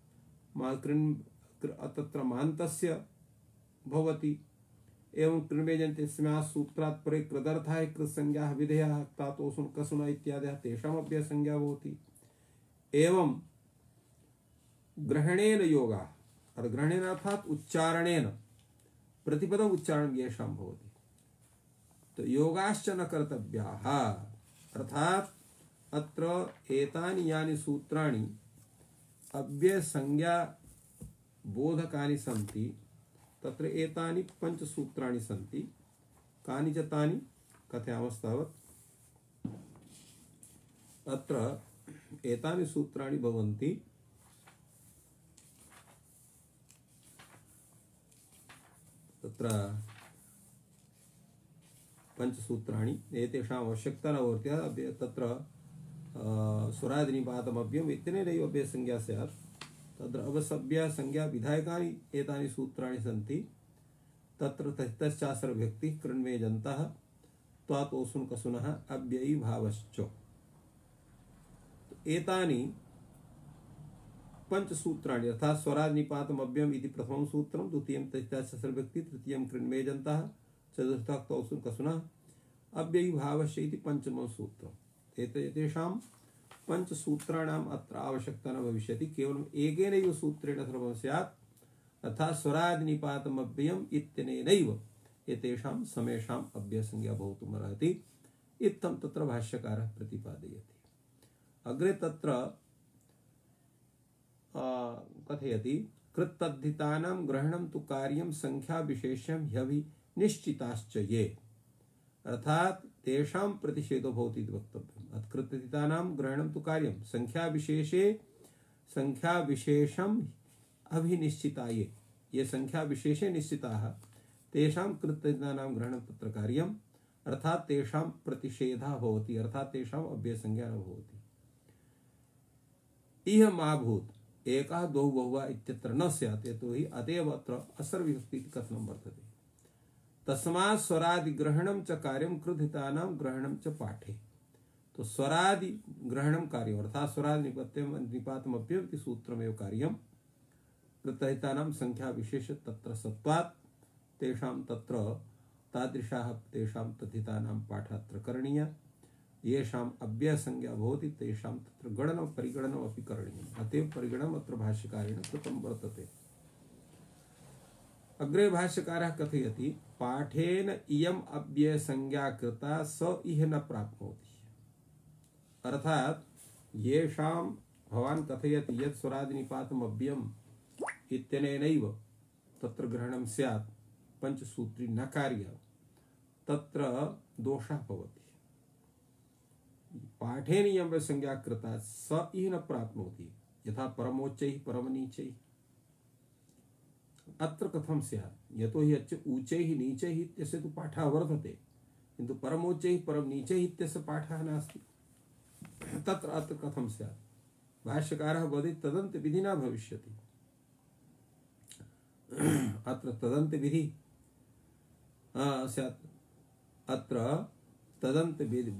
A: तत्र मान्तस्य भवति। एवं कृन्वेदन्ते इत्यस्मात् सूत्रात् परे कृदर्थः कृत्संज्ञाः विधेयाः तातोऽसुन् कसुन इत्यादयः तेषाम् अव्ययसंज्ञा भवति। एवं ग्रहणेन योगाः, और ग्रहणेन अर्थात उच्चारणेन प्रतिपदम् उच्चारणं येषां भवति। तो योगाश्च न कर्तव्याः। अर्थात अत्र एतानि यानि सूत्राणि अव्ययसंज्ञा बोधकानि सन्ति तत्र एतानि पञ्चसूत्राणि सन्ति। कानि च तानि कथयामस्तावत्। अत्र एतानि सूत्राणि भवन्ति तत्र पञ्चसूत्राणि। एतेषाम् आवश्यकता न भवति। तत्र स्वरादिनिपातमव्ययम् इत्यनेनैव अव्ययसंज्ञा स्यात्। तत्र अवसव्यसंज्ञा विधायकानि एतानि सूत्राणि सन्ति। तत्र तश्चासर्वविभक्तिः कृन्वेदन्तः त्वात् ओसुन् कसुनः अव्ययी भावश्च एतानि पंचसूत्राणि अर्थात स्वराज निपातम अव्ययम इति प्रथमं सूत्रं, द्वितीयं तस्यासर्वव्यक्ति, तृतीयं कृण्मेजन्तः, चतुर्थं तौसुन कसुनः, अव्ययी भावस्य इति पंचमं सूत्रम्। एतेषां पंचसूत्राणाम् अत्र आवश्यकता न भविष्यति, केवलम् एकेनैव सूत्रेण सर्वं स्यात्, अर्थात् स्वराज निपातम अव्ययम् इत्यनेनैव एतेषां समेषाम् अव्ययसंज्ञा भवितुमर्हति इत्थं तत्र भाष्यकारः प्रतिपादयति। अग्रे तत्र कथयति कृत्तद्धितानां ग्रहणं तु कार्यं संख्या विशेषं ह्यभिनिश्चिताश्च ये, अर्थात तेषां प्रतिषेधो भवति इति वक्तव्यम्। कृत्तद्धितानां ग्रहणं तु कार्यं संख्या विशेषम् अभिनिश्चिता ये संख्या विशेषे निश्चिताः तेषां कृत्तद्धितानां ग्रहणं तत्र कार्यम्, अर्थात तेषां प्रतिषेधः भवति, अर्थात तेषाम् अव्ययसंज्ञा न भवति। इह माभूत् एकः द्वौ बहुवा इत्यत्र न स्यात्, यतोहि अतएव अत्र असर्वविभक्ति इति कथनं वर्तते। तस्मात् स्वरादि ग्रहणं च कार्यं कृतहितानां ग्रहणं च पाठे। तो स्वरादि ग्रहणं कार्यम् अर्थात् स्वरादि निपातमप्येव इति सूत्रमेव कार्यं, कृतहितानां संख्या विशेष तत्र सत्वात् तेषां तत्र तादृशाः तेषां तद्धितानां पाठः अत्र करणीयः, येषाम् अव्ययसंज्ञा भवति तेषां तत्र गणनं परिगणनम् अपि करणीयम्। अतएव परिगणनम् अत्र भाष्यकारेण कृतं वर्तते। अग्रे भाष्यकारः कथयति पाठेन इयम् अव्ययसंज्ञा कृता स इह न प्राप्नोति, अर्थात येषां भवान् कथयति यत् स्वरादिनिपातम् अव्ययम् इत्यनेनैव तत्र ग्रहणं स्यात् पंचसूत्री न कार्यं, तत्र दोषः भवति। पाठेन इयम् संज्ञा कृता स इह न प्राप्नोति, यथा परमोच्चैः परमनीचैः। अत्र कथं स्यात्, यतोहि अच्च ऊचैः नीचैः इत्यस्य तु पाठः वर्तते, किन्तु परमोच्चैः परमनीचैः इत्यस्य पाठः नास्ति। तत्र अत्र कथं स्यात्, भाष्यकारः वदति तदन्त विधिना भविष्यति। अत्र तदन्त विधि स्यात्, अत्र तदन्त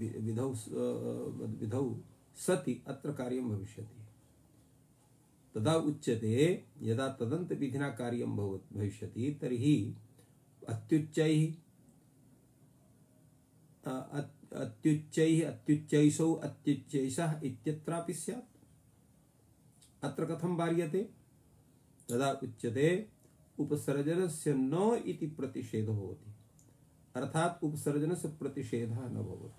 A: विधौ सति अत्र कार्यं भविष्यति। तदा उच्यते यदा तदन्त विधिना कार्यं भविष्यति तर्हि अत्युच्चैषौ अत्युच्चैषः इत्यत्रापि स्यात्। अत्र कथं वार्यते, तदा उच्यते उपसर्जनस्य न इति प्रतिषेधो भवति, अर्थात उपसर्जनस्य प्रतिषेधः न भवति।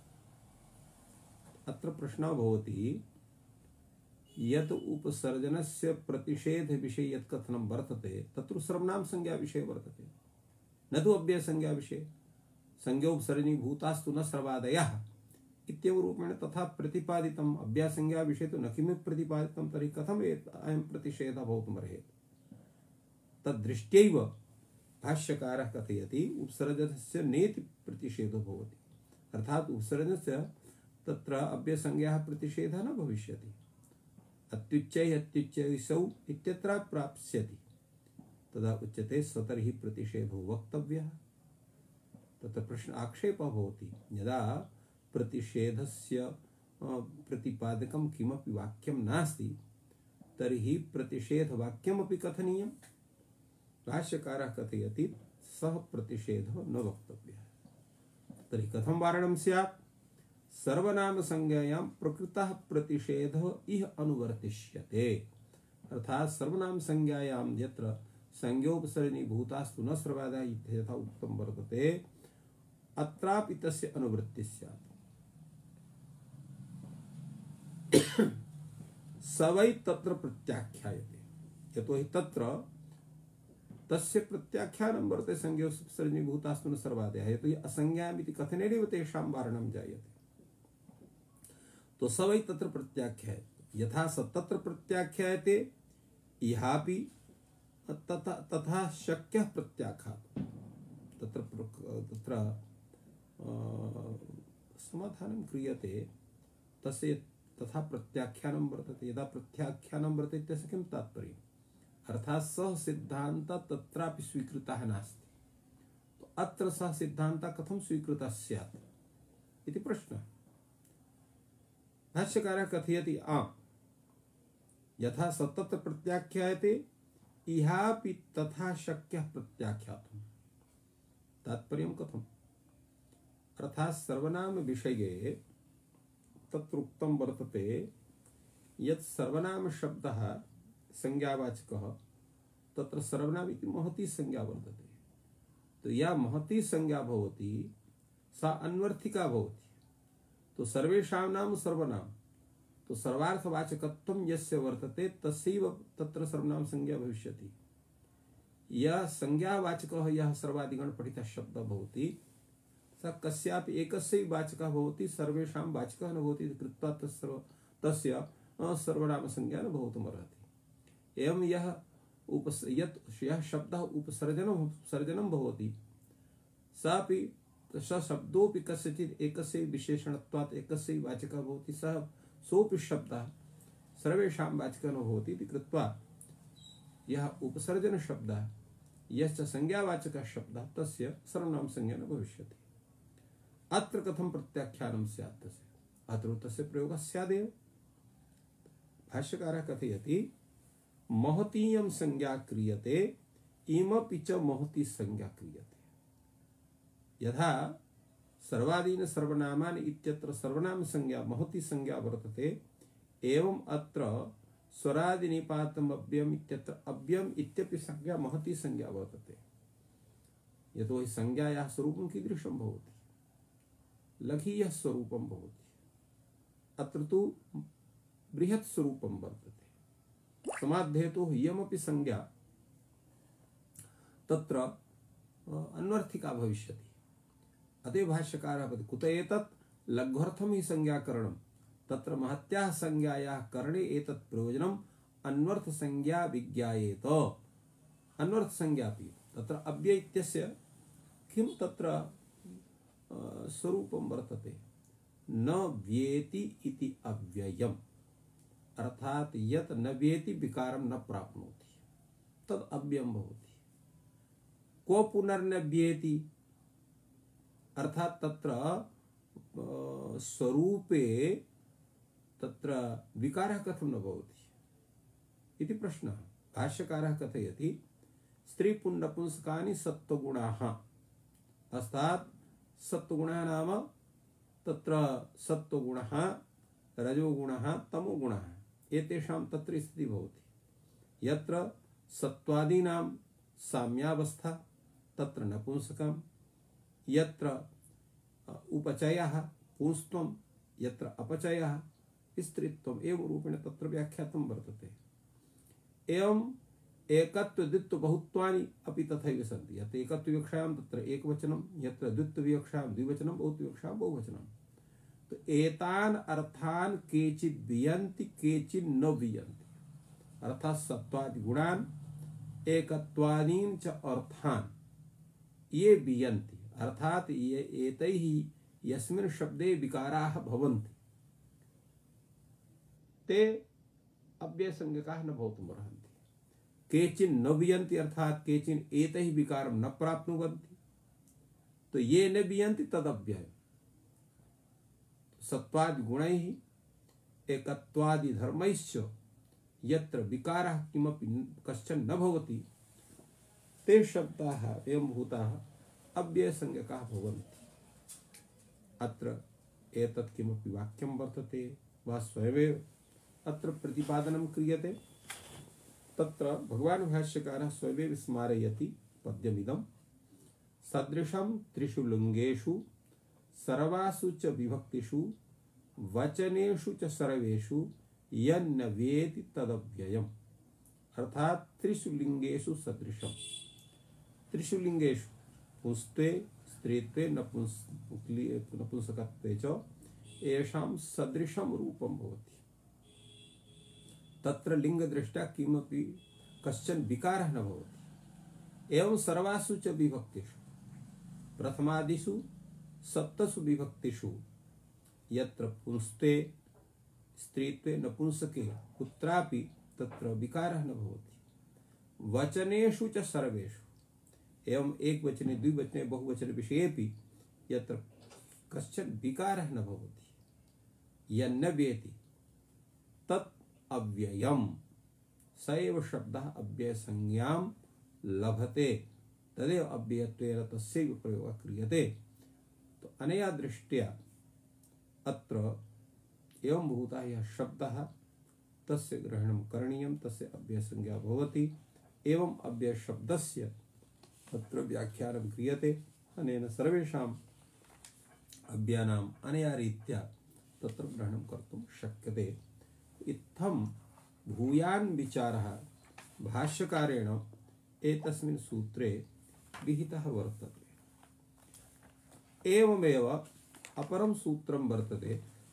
A: अत्र प्रश्नः भवति यत् उपसर्जनस्य प्रतिषेध विषये यत् कथनं वर्तते तत्र सर्वनाम संज्ञा विषये वर्तते, न तु अव्यय संज्ञा विषये। संज्ञोपसर्जनीभूतास्तु न सर्वादयः इत्येव रूपेण तथा प्रतिपादितम्, अव्यय संज्ञा विषये तु न किमपि प्रतिपादितं, तर्हि कथम् अयं प्रतिषेधः भवितुमर्हेत्। तद्दृष्ट्यैव भाष्यकारः कथयति उपसर्जनस्य नेति प्रतिषेधो भवति, अर्थात उपसर्जनस्य तत्र अव्ययसंज्ञाः प्रतिषेधः न भविष्यति। अत्युच्चैः अत्युच्चैषौ इत्यत्र प्राप्स्यति, तदा उच्यते सतर्हि प्रतिषेधो वक्तव्यः। तत्र प्रश्न आक्षेपः भवति, यदा प्रतिषेधस्य प्रतिपादकं किमपि वाक्यं नास्ति तर्हि प्रतिषेधवाक्यमपि कथनीयम्। भाष्यकारः कथयति सः प्रतिषेधो न वक्तव्यः। तर्हि कथं वारणं स्यात्, सर्वनाम संज्ञायां प्रकृतः प्रतिषेधः इह अनुवर्तिष्यते, अर्थात सर्वनाम संज्ञायां यत्र संज्ञोपसर्जनीभूतास्तु न सर्वादयः यथा उक्तं वर्तते अत्रापि तस्य अनुवृत्तिः स्यात्। स वै तत्र प्रत्याख्यायते, यतोहि तत्र तस्य प्रत्याख्यानं वर्तते संज्ञोपसर्जनीभूतास्तु न सर्वादयः, यतोहि असंज्ञाम् इति कथनेनैव तेषां वारणं जायते। तो स वै तत्र प्रत्याख्यायते, यथा स तत्र प्रत्याख्यायते इहापि तथा शक्यः प्रत्याख्यातुं। तत्र समाधानं क्रियते, तस्य तथा प्रत्याख्यानं वर्तते। यदा प्रत्याख्यानं वर्तते तस्य किं तात्पर्यम्, अर्थात् सः सिद्धान्तः तत्रापि स्वीकृतः नास्ति, तो अत्र सः सिद्धान्तः कथं स्वीकृतः स्यात् इति प्रश्नः। भाष्यकारः कथयति यथा सतत प्रत्याख्यायते इहापि तथा शक्यः प्रत्याख्यातुम्। तात्पर्यं कथम्? अर्थात् सर्वनाम विषये तत्र उक्तं वर्तते यत् सर्वनाम शब्दः संज्ञावाचकः, तत्र सर्वनाम इति महती संज्ञा वर्तते। तो या महती संज्ञा भवति सा अन्वर्थिका भवति। तो सर्वेषां नाम सर्वनाम, तो सर्वार्थवाचकत्वं यस्य वर्तते तस्यैव तत्र सर्वनाम संज्ञा भविष्यति। यः संज्ञावाचकः यः सर्वादिगण पठितः शब्दः भवति स कस्यापि एकस्यैव वाचकः भवति, सर्वेषां वाचकः न भवति इति कृत्वा तस्य सर्वनाम संज्ञा न भवितुमर्हति। एवं यः शब्दः उपसर्जनं भवति सापि स शब्दोऽपि कस्यचित् एकस्यैव विशेषणत्वात् एकस्यैव वाचकः भवति, सोऽपि शब्दः सर्वेषां वाचकः न भवति इति कृत्वा यः उपसर्जन शब्दः यश्च संज्ञावाचकः शब्दः तस्य सर्वनाम संज्ञा न भविष्यति। अत्र कथं प्रत्याख्यानं स्यात् तस्य? अत्र तस्य प्रयोगः स्यादेव। भाष्यकारः कथयति महतीयं संज्ञा क्रियते इमपि च महती संज्ञा क्रियते। यथा सर्वादीन सर्वनामानि इत्यत्र सर्वनाम संज्ञा महती संज्ञा वर्तते, एवं अत्र स्वरादिनिपातम् अव्ययम् इत्यत्र अव्ययम् इत्यपि संज्ञा महती संज्ञा वर्तते। यतो हि संज्ञायाः स्वरूपं कीदृशं भवति? लघीयः स्वरूपं भवति। अत्र तु बृहत् स्वरूपं वर्तते। समाध्येतोः इयमपि संज्ञा तत्र अन्वर्थिका भविष्यति। अतः भाष्यकारः वदति कुत एतत् लघ्वर्थं हि संज्ञाकरणं, तत्र महत्याः संज्ञायाः करणे एतत् प्रयोजनम् अन्वर्थ संज्ञा विज्ञायेत। अन्वर्थ संज्ञापि तत्र अव्यय इत्यस्य किं तत्र स्वरूपं वर्तते? न व्येति इति अव्ययम्, अर्थात यत् न व्येति विकारं न प्राप्नोति तद् अव्ययं भवति। को पुनर्न व्येति, अर्थात तत्र स्वरूपे तत्र विकारः कथं न भवति इति प्रश्नः। भाष्यकारः कथयति स्त्रीपुंनपुंसकानि सत्त्वगुणाः, अर्थात् सत्त्वगुणः नाम तत्र सत्त्वगुणः, रजोगुणः, तमोगुणः एतेषां तत्र स्थितिः भवति। यत्र सत्त्वादीनां साम्यावस्था तत्र नपुंसकं, यत्र उपचयः पुंस्त्वं, यत्र अपचयः स्त्रीत्वम् एवं रूपेण तत्र व्याख्यातं वर्तते। एवं एकत्व द्वित्व बहुत्वानि अपि तथैव सन्ति। यत् एकत्व विवक्षायां तत्र एकवचनं, यत्र द्वित्व विवक्षायां द्विवचनं, बहुत्व विवक्षायां बहुवचनं। तो एतान् अर्थान् केचित् वियन्ति केचित् न वियन्ति, अर्थात् सत्त्वादि गुणान् एकत्वादीन् च अर्थान् ये वियन्ति, अर्थात् ये एतैः यस्मिन् शब्दे विकाराः भवन्ति ते अव्ययसंज्ञकाः न भवितुमर्हन्ति। केचिन् न वियन्ति, अर्थात् केचिन् एतैः विकारं न प्राप्नुवन्ति, तो ये न वियन्ति तदव्ययम्। सत्त्वादि गुणैः एकत्वादि धर्मैश्च यत्र विकारः किमपि कश्चन न भवति ते शब्दाः एवं भूताः अव्ययसंज्ञकाः भवन्ति। अत्र एतत् किमपि वाक्यं वर्तते वा स्वयमेव अत्र प्रतिपादनं क्रियते, तत्र भगवान् भाष्यकारः स्वयमेव स्मारयति पद्यमिदं। सदृशं त्रिषु लिङ्गेषु सर्वासु च विभक्तिषु वचनेषु च सर्वेषु यन्न वेति तदव्ययम्, अर्थात त्रिषु लिङ्गेषु सदृशं। त्रिषु लिङ्गेषु पुंस्त्वे स्त्रीत्वे नपुंसकत्वे च येषां सदृशं रूपं भवति। तत्र लिङ्गदृष्ट्या किमपि कश्चन विकारः न भवति। एवं सर्वासु च विभक्तिषु प्रथमादिषु सप्तसु विभक्तिषु यत्र पुंस्त्वे स्त्रीत्वे नपुंसके कुत्रापि तत्र विकारः न भवति। वचनेषु च सर्वेषु, एवं एक वचने द्विवचने बहुवचन विषयेपि यत्र कश्चन विकारः न भवति। यन्नव्येति तत् अव्ययम् स एव शब्दः अव्ययसंज्ञां लभते तदेव अव्ययत्वेन तस्यैव प्रयोगः क्रियते। तो अनया दृष्ट्या अत्र एवं भूतः यः शब्दः तस्य ग्रहणं करणीयं तस्य अव्ययसंज्ञा भवति एवं अव्ययशब्दस्य तत्र व्याख्यानं क्रियते। अनेन सर्वेषाम् अव्ययानाम् अनया रीत्या तत्र ग्रहणं कर्तुं शक्यते। इत्थं भूयान् विचारः भाष्यकारेण एतस्मिन् सूत्रे विहितः वर्तते। एवमेव अपरं सूत्रं वर्तते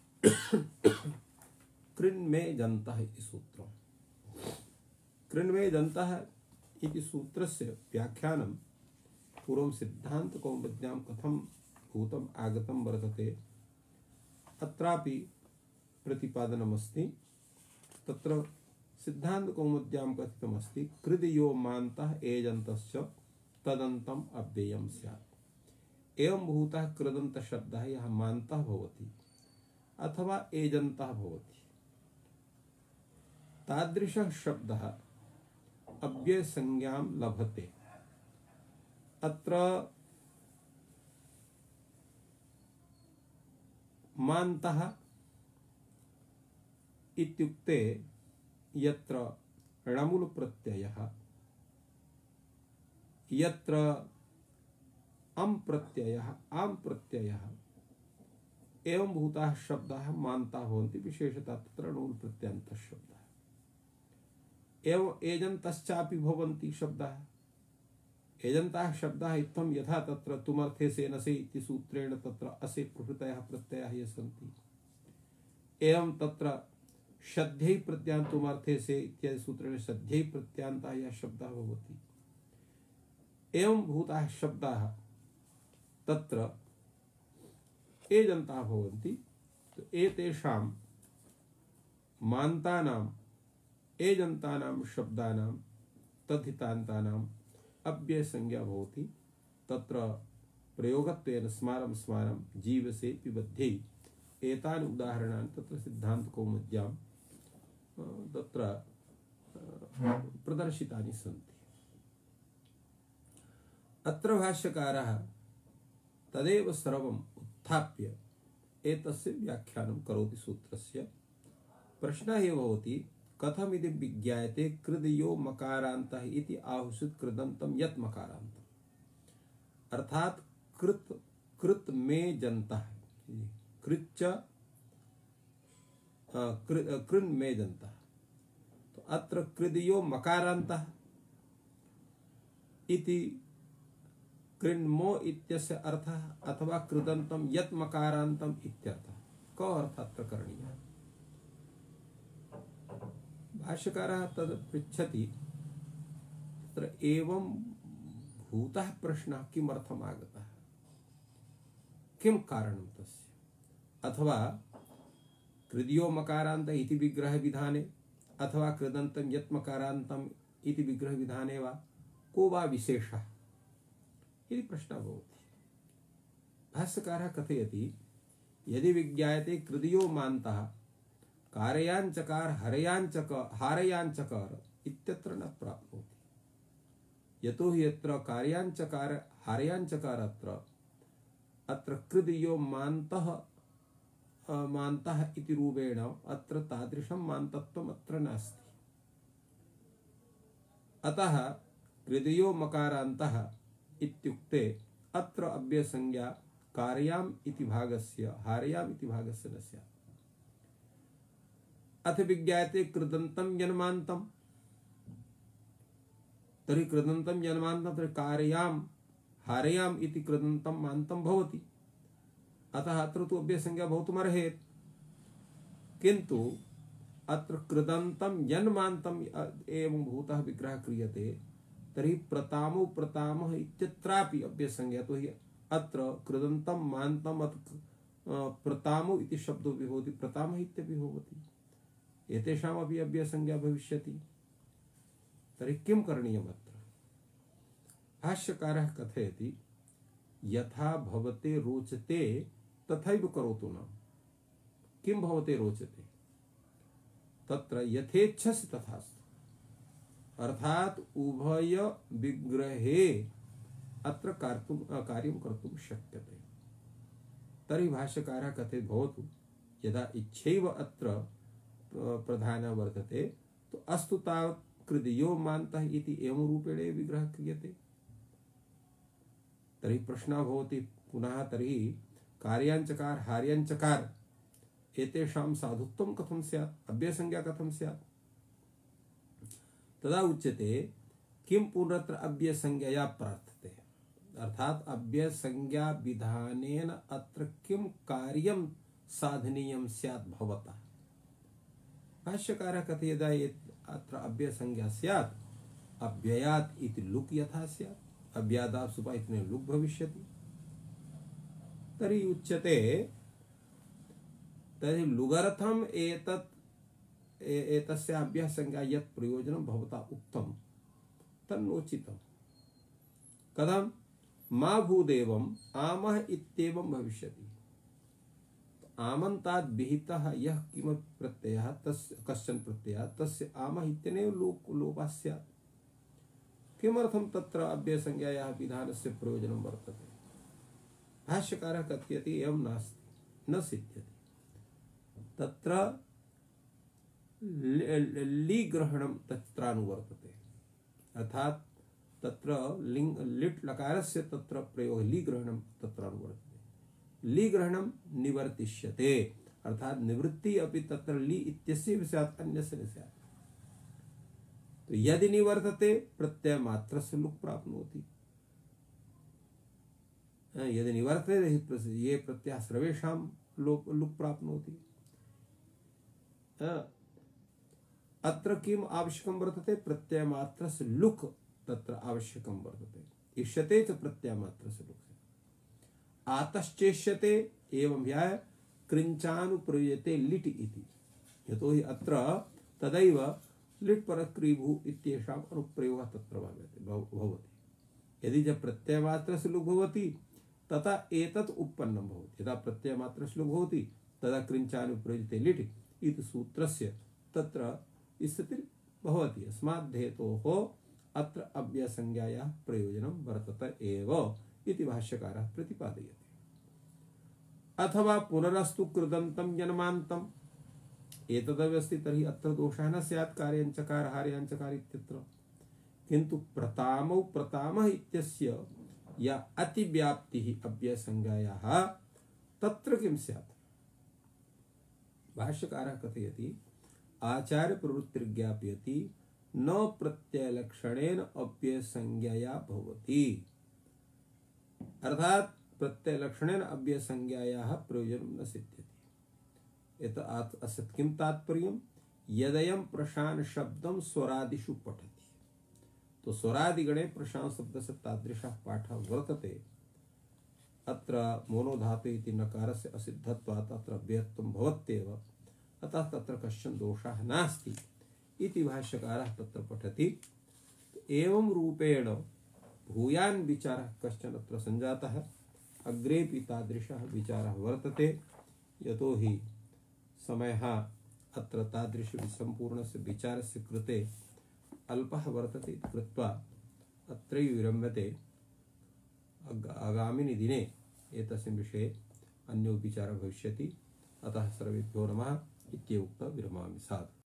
A: कृन्मेजन्तः इति सूत्रम्। कृन्मेजन्तः इति सूत्रस्य व्याख्यानं पूर्वं सिद्धान्तकौमुद्यां कथं भूतम् आगतं वर्तते अत्रापि प्रतिपादनमस्ति। तत्र सिद्धान्तकौमुद्यां कथितमस्ति कृदयो मान्तः एजन्तश्च तदन्तम् अव्ययं स्यात्। एवं भूतः कृदन्तशब्दः यः मान्तः भवति अथवा एजन्तः भवति तादृशः शब्दः अव्ययसंज्ञां लभते। अत्र मान्तः इत्युक्ते यत्र णमुल प्रत्ययः यत्र अम् प्रत्ययः आम् प्रत्ययः एवं भूताः शब्दाः मान्ताः भवन्ति। विशेषतः तत्र णमुल प्रत्ययान्तः शब्दः एवं एजन्तश्चापि भवन्ति शब्दाः। एजन्ताः शब्दाः इत्थं यथा तत्र तुमर्थे सेनसे इति सूत्रेण तत्र असे प्रभृतयः प्रत्ययाः ये सन्ति एवं तत्र शद्यै प्रत्यान्त तुमर्थे से इत्यादि सूत्रेण शद्यै प्रत्यान्तः यः शब्दः भवति। एवं भूताः शब्दाः तत्र एजन्ताः भवन्ति। तो एतेषां मान्तानाम् एजन्तानां शब्दानां तद्धितान्तानाम् अव्ययसंज्ञा भवति। तत्र प्रयोगत्वेन स्मारं स्मारं जीवसे पिबध्यै एतानि उदाहरणानि तत्र सिद्धान्तकौमुद्यां तत्र प्रदर्शितानि सन्ति। अत्र भाष्यकारः तदेव सर्वम् उत्थाप्य एतस्य व्याख्यानं करोति सूत्रस्य। प्रश्नः एव भवति कथमिति विज्ञायते कृदयो मकारान्तः इति आहुषित कृदन्तं यत् मकारान्तम्। अर्थात कृत में जन्तः कृच्च कृन् में जन्तः। तो अत्र कृदयो मकारान्तः इति कृन्मो इत्यस्य अर्थः अथवा कृदन्तं यत् मकारान्तम् इत्यर्थः। को अर्थः अत्र करणीयः? भाष्यकारः तद् पृच्छति तत्र एवं भूतः प्रश्नः किमर्थम् आगतः, किं कारणं तस्य, अथवा कृदयो मकारान्त इति विग्रह विधाने अथवा कृदन्तं यत् मकारान्तम् इति विग्रह विधाने वा को वा विशेषः इति प्रश्नः भवति। भाष्यकारः कथयति यदि विज्ञायते कृदयो मान्तः कारयाञ्चकार हारयाञ्चकार इत्यत्र न प्राप्नोति। यतो हि यत्र कार्याञ्चकार हारयाञ्चकार अत्र कृदयो मान्तः इति रूपेण अत्र तादृशं मान्तत्वम् अत्र नास्ति। अतः कृदयो मकारान्तः इत्युक्ते अत्र अव्ययसंज्ञा कार्याम् इति भागस्य हारयाम् इति भागस्य न स्यात्। अथ विज्ञायते कृदन्तं यन्मान्तम् तर्हि कृदन्तं यन्मान्तं तर्हि कार्याम् हारयाम् इति कृदन्तं मान्तं भवति। अतः अत्र तु अव्ययसंज्ञा भवितुमर्हेत्। किन्तु अत्र कृदन्तं यन्मान्तम् एवं भूतः विग्रहः क्रियते तर्हि प्रतामो प्रतामः इत्यत्रापि अव्ययसंज्ञा। तो हि अत्र कृदन्तं मान्तं प्रतामो इति शब्दो भी भवति, प्रतामः इत्यपि भवति। एतेषामपि अव्ययसंज्ञा भविष्यति। तर्हि किं करणीयम् अत्र? भाष्यकारः कथयति यथा भवते रोचते तथैव करोतु न। किं भवते रोचते तत्र यथेच्छसि तथास्तु अर्थात उभय विग्रहे अत्र कार्यं कर्तुं शक्यते। तर्हि भाष्यकारः कथयति भवतु यदा इच्छैव अत्र प्रधान वर्तते तो अस्तु तावत् कृदयो मान्तः इति एवं रूपेण विग्रहः क्रियते। तर्हि प्रश्नः भवति पुनः तर्हि कार्याञ्चकार हार्याञ्चकार एतेषां साधुत्वं कथं स्यात् अव्ययसंज्ञा कथं स्यात् तदा उच्यते किं पुनरत्र अव्ययसंज्ञया प्रार्थते अर्थात अव्ययसंज्ञा विधानेन अत्र किं कार्यं साधनीयं स्यात् भवता। भाष्यकारः कथयति अत्र अव्ययसंज्ञा स्यात् अव्ययात् इति लुक् यथा स्यात् अव्यादात् सुपा इति लुक् भविष्यति। तर्हि उच्यते तर्हि लुगर्थम एतस्य अव्ययसंज्ञा यत् प्रयोजनं भवता उक्तं तन्नोचितं कथं मा भूदेवम् आमः इत्येवं भविष्यति। आमन्तात् विहितः यः किमपि प्रत्ययः तस्य कश्चन प्रत्ययः तस्य आमः इत्यनेव लोपः स्यात्। किमर्थं तत्र अव्ययसंज्ञायाः विधानस्य प्रयोजनं वर्तते। भाष्यकारः कथयति एवं नास्ति न सिद्ध्यति तत्र लिग्रहणं तत्रानुवर्तते अर्थात तत्र लिट् लकारस्य तत्र प्रयोग लिग्रहणं तत्रानुवर्तते। लिग्रहणं निवर्तिष्यते अर्थात निवृत्ति अपि तत्र लि इत्यस्य विषयात् अन्यस्य न स्यात्। तो यदि निवर्तते प्रत्यय मात्रस्य लुक् प्राप्नोति यदि निवर्तते ये प्रत्ययः सर्वेषां लुक् प्राप्नोति। अत्र किम् आवश्यकं वर्तते प्रत्यय मात्रस्य लुक् तत्र आवश्यकं वर्तते। इष्यते च प्रत्यय मात्रस्य लुक् आतश्चेष्यते एवं ह्याय कृञ्चानुप्रयुज्यते लिट् इति यतोहि अत्र तदैव लिट् परक्रीभू इत्येषाम् अनुप्रयोगः तत्र भवति। यदि च प्रत्यय मात्रस्य लुक् भवति तथा एतत् उत्पन्नं भवति। यदा प्रत्यय मात्रस्य लुक् भवति तदा कृञ्चानुप्रयुज्यते लिट् इति सूत्रस्य तत्र स्थितिर्भवति। अस्मात् हेतोः अत्र अव्ययसंज्ञायाः प्रयोजनं वर्तते एव इति भाष्यकारः प्रतिपादयति। अथवा पुनरस्तु कृदन्तं जन्मान्तम् एतदस्ति तर्हि अत्र दोषः न स्यात् कार्याञ्चकार हार्याञ्चकार इत्यत्र किन्तु प्रतामः इत्यस्य या अतिव्याप्तिः अव्ययसंज्ञायाः तत्र किं स्यात्। भाष्यकारः कथयति आचार्य प्रवृत्तिर्ज्ञापयति न प्रत्ययलक्षणेन अव्ययसंज्ञाया भवति अर्थात प्रत्ययलक्षणेन अव्ययसंज्ञायाः प्रयोजनं न सिद्ध्यति। एतत् अस्य किं तात्पर्यं यदयं प्रशान शब्दं स्वरादिषु पठति तो स्वरादिगणे प्रशान शब्दस्य तादृशः पाठः वर्तते। अत्र मोनो धातु इति नकारस्य असिद्धत्वात् अत्र अव्ययत्वं भवत्येव अतः तत्र कश्चन दोषः नास्ति इति भाष्यकारः तत्र पठति। एवं रूपेण भूयान् विचारः कश्चन अत्र सञ्जातः अग्रेपि तादृशः विचारः वर्तते यतोहि समयः अत्र तादृश सम्पूर्णस्य विचारस्य कृते अल्पः वर्तते कृत्वा अत्रैव विरम्यते। आगामिनि दिने एतस्मिन् विषये अन्यो विचारः भविष्यति। अतः सर्वेभ्यो नमः इत्येव उक्त्वा विरमामि। साधु।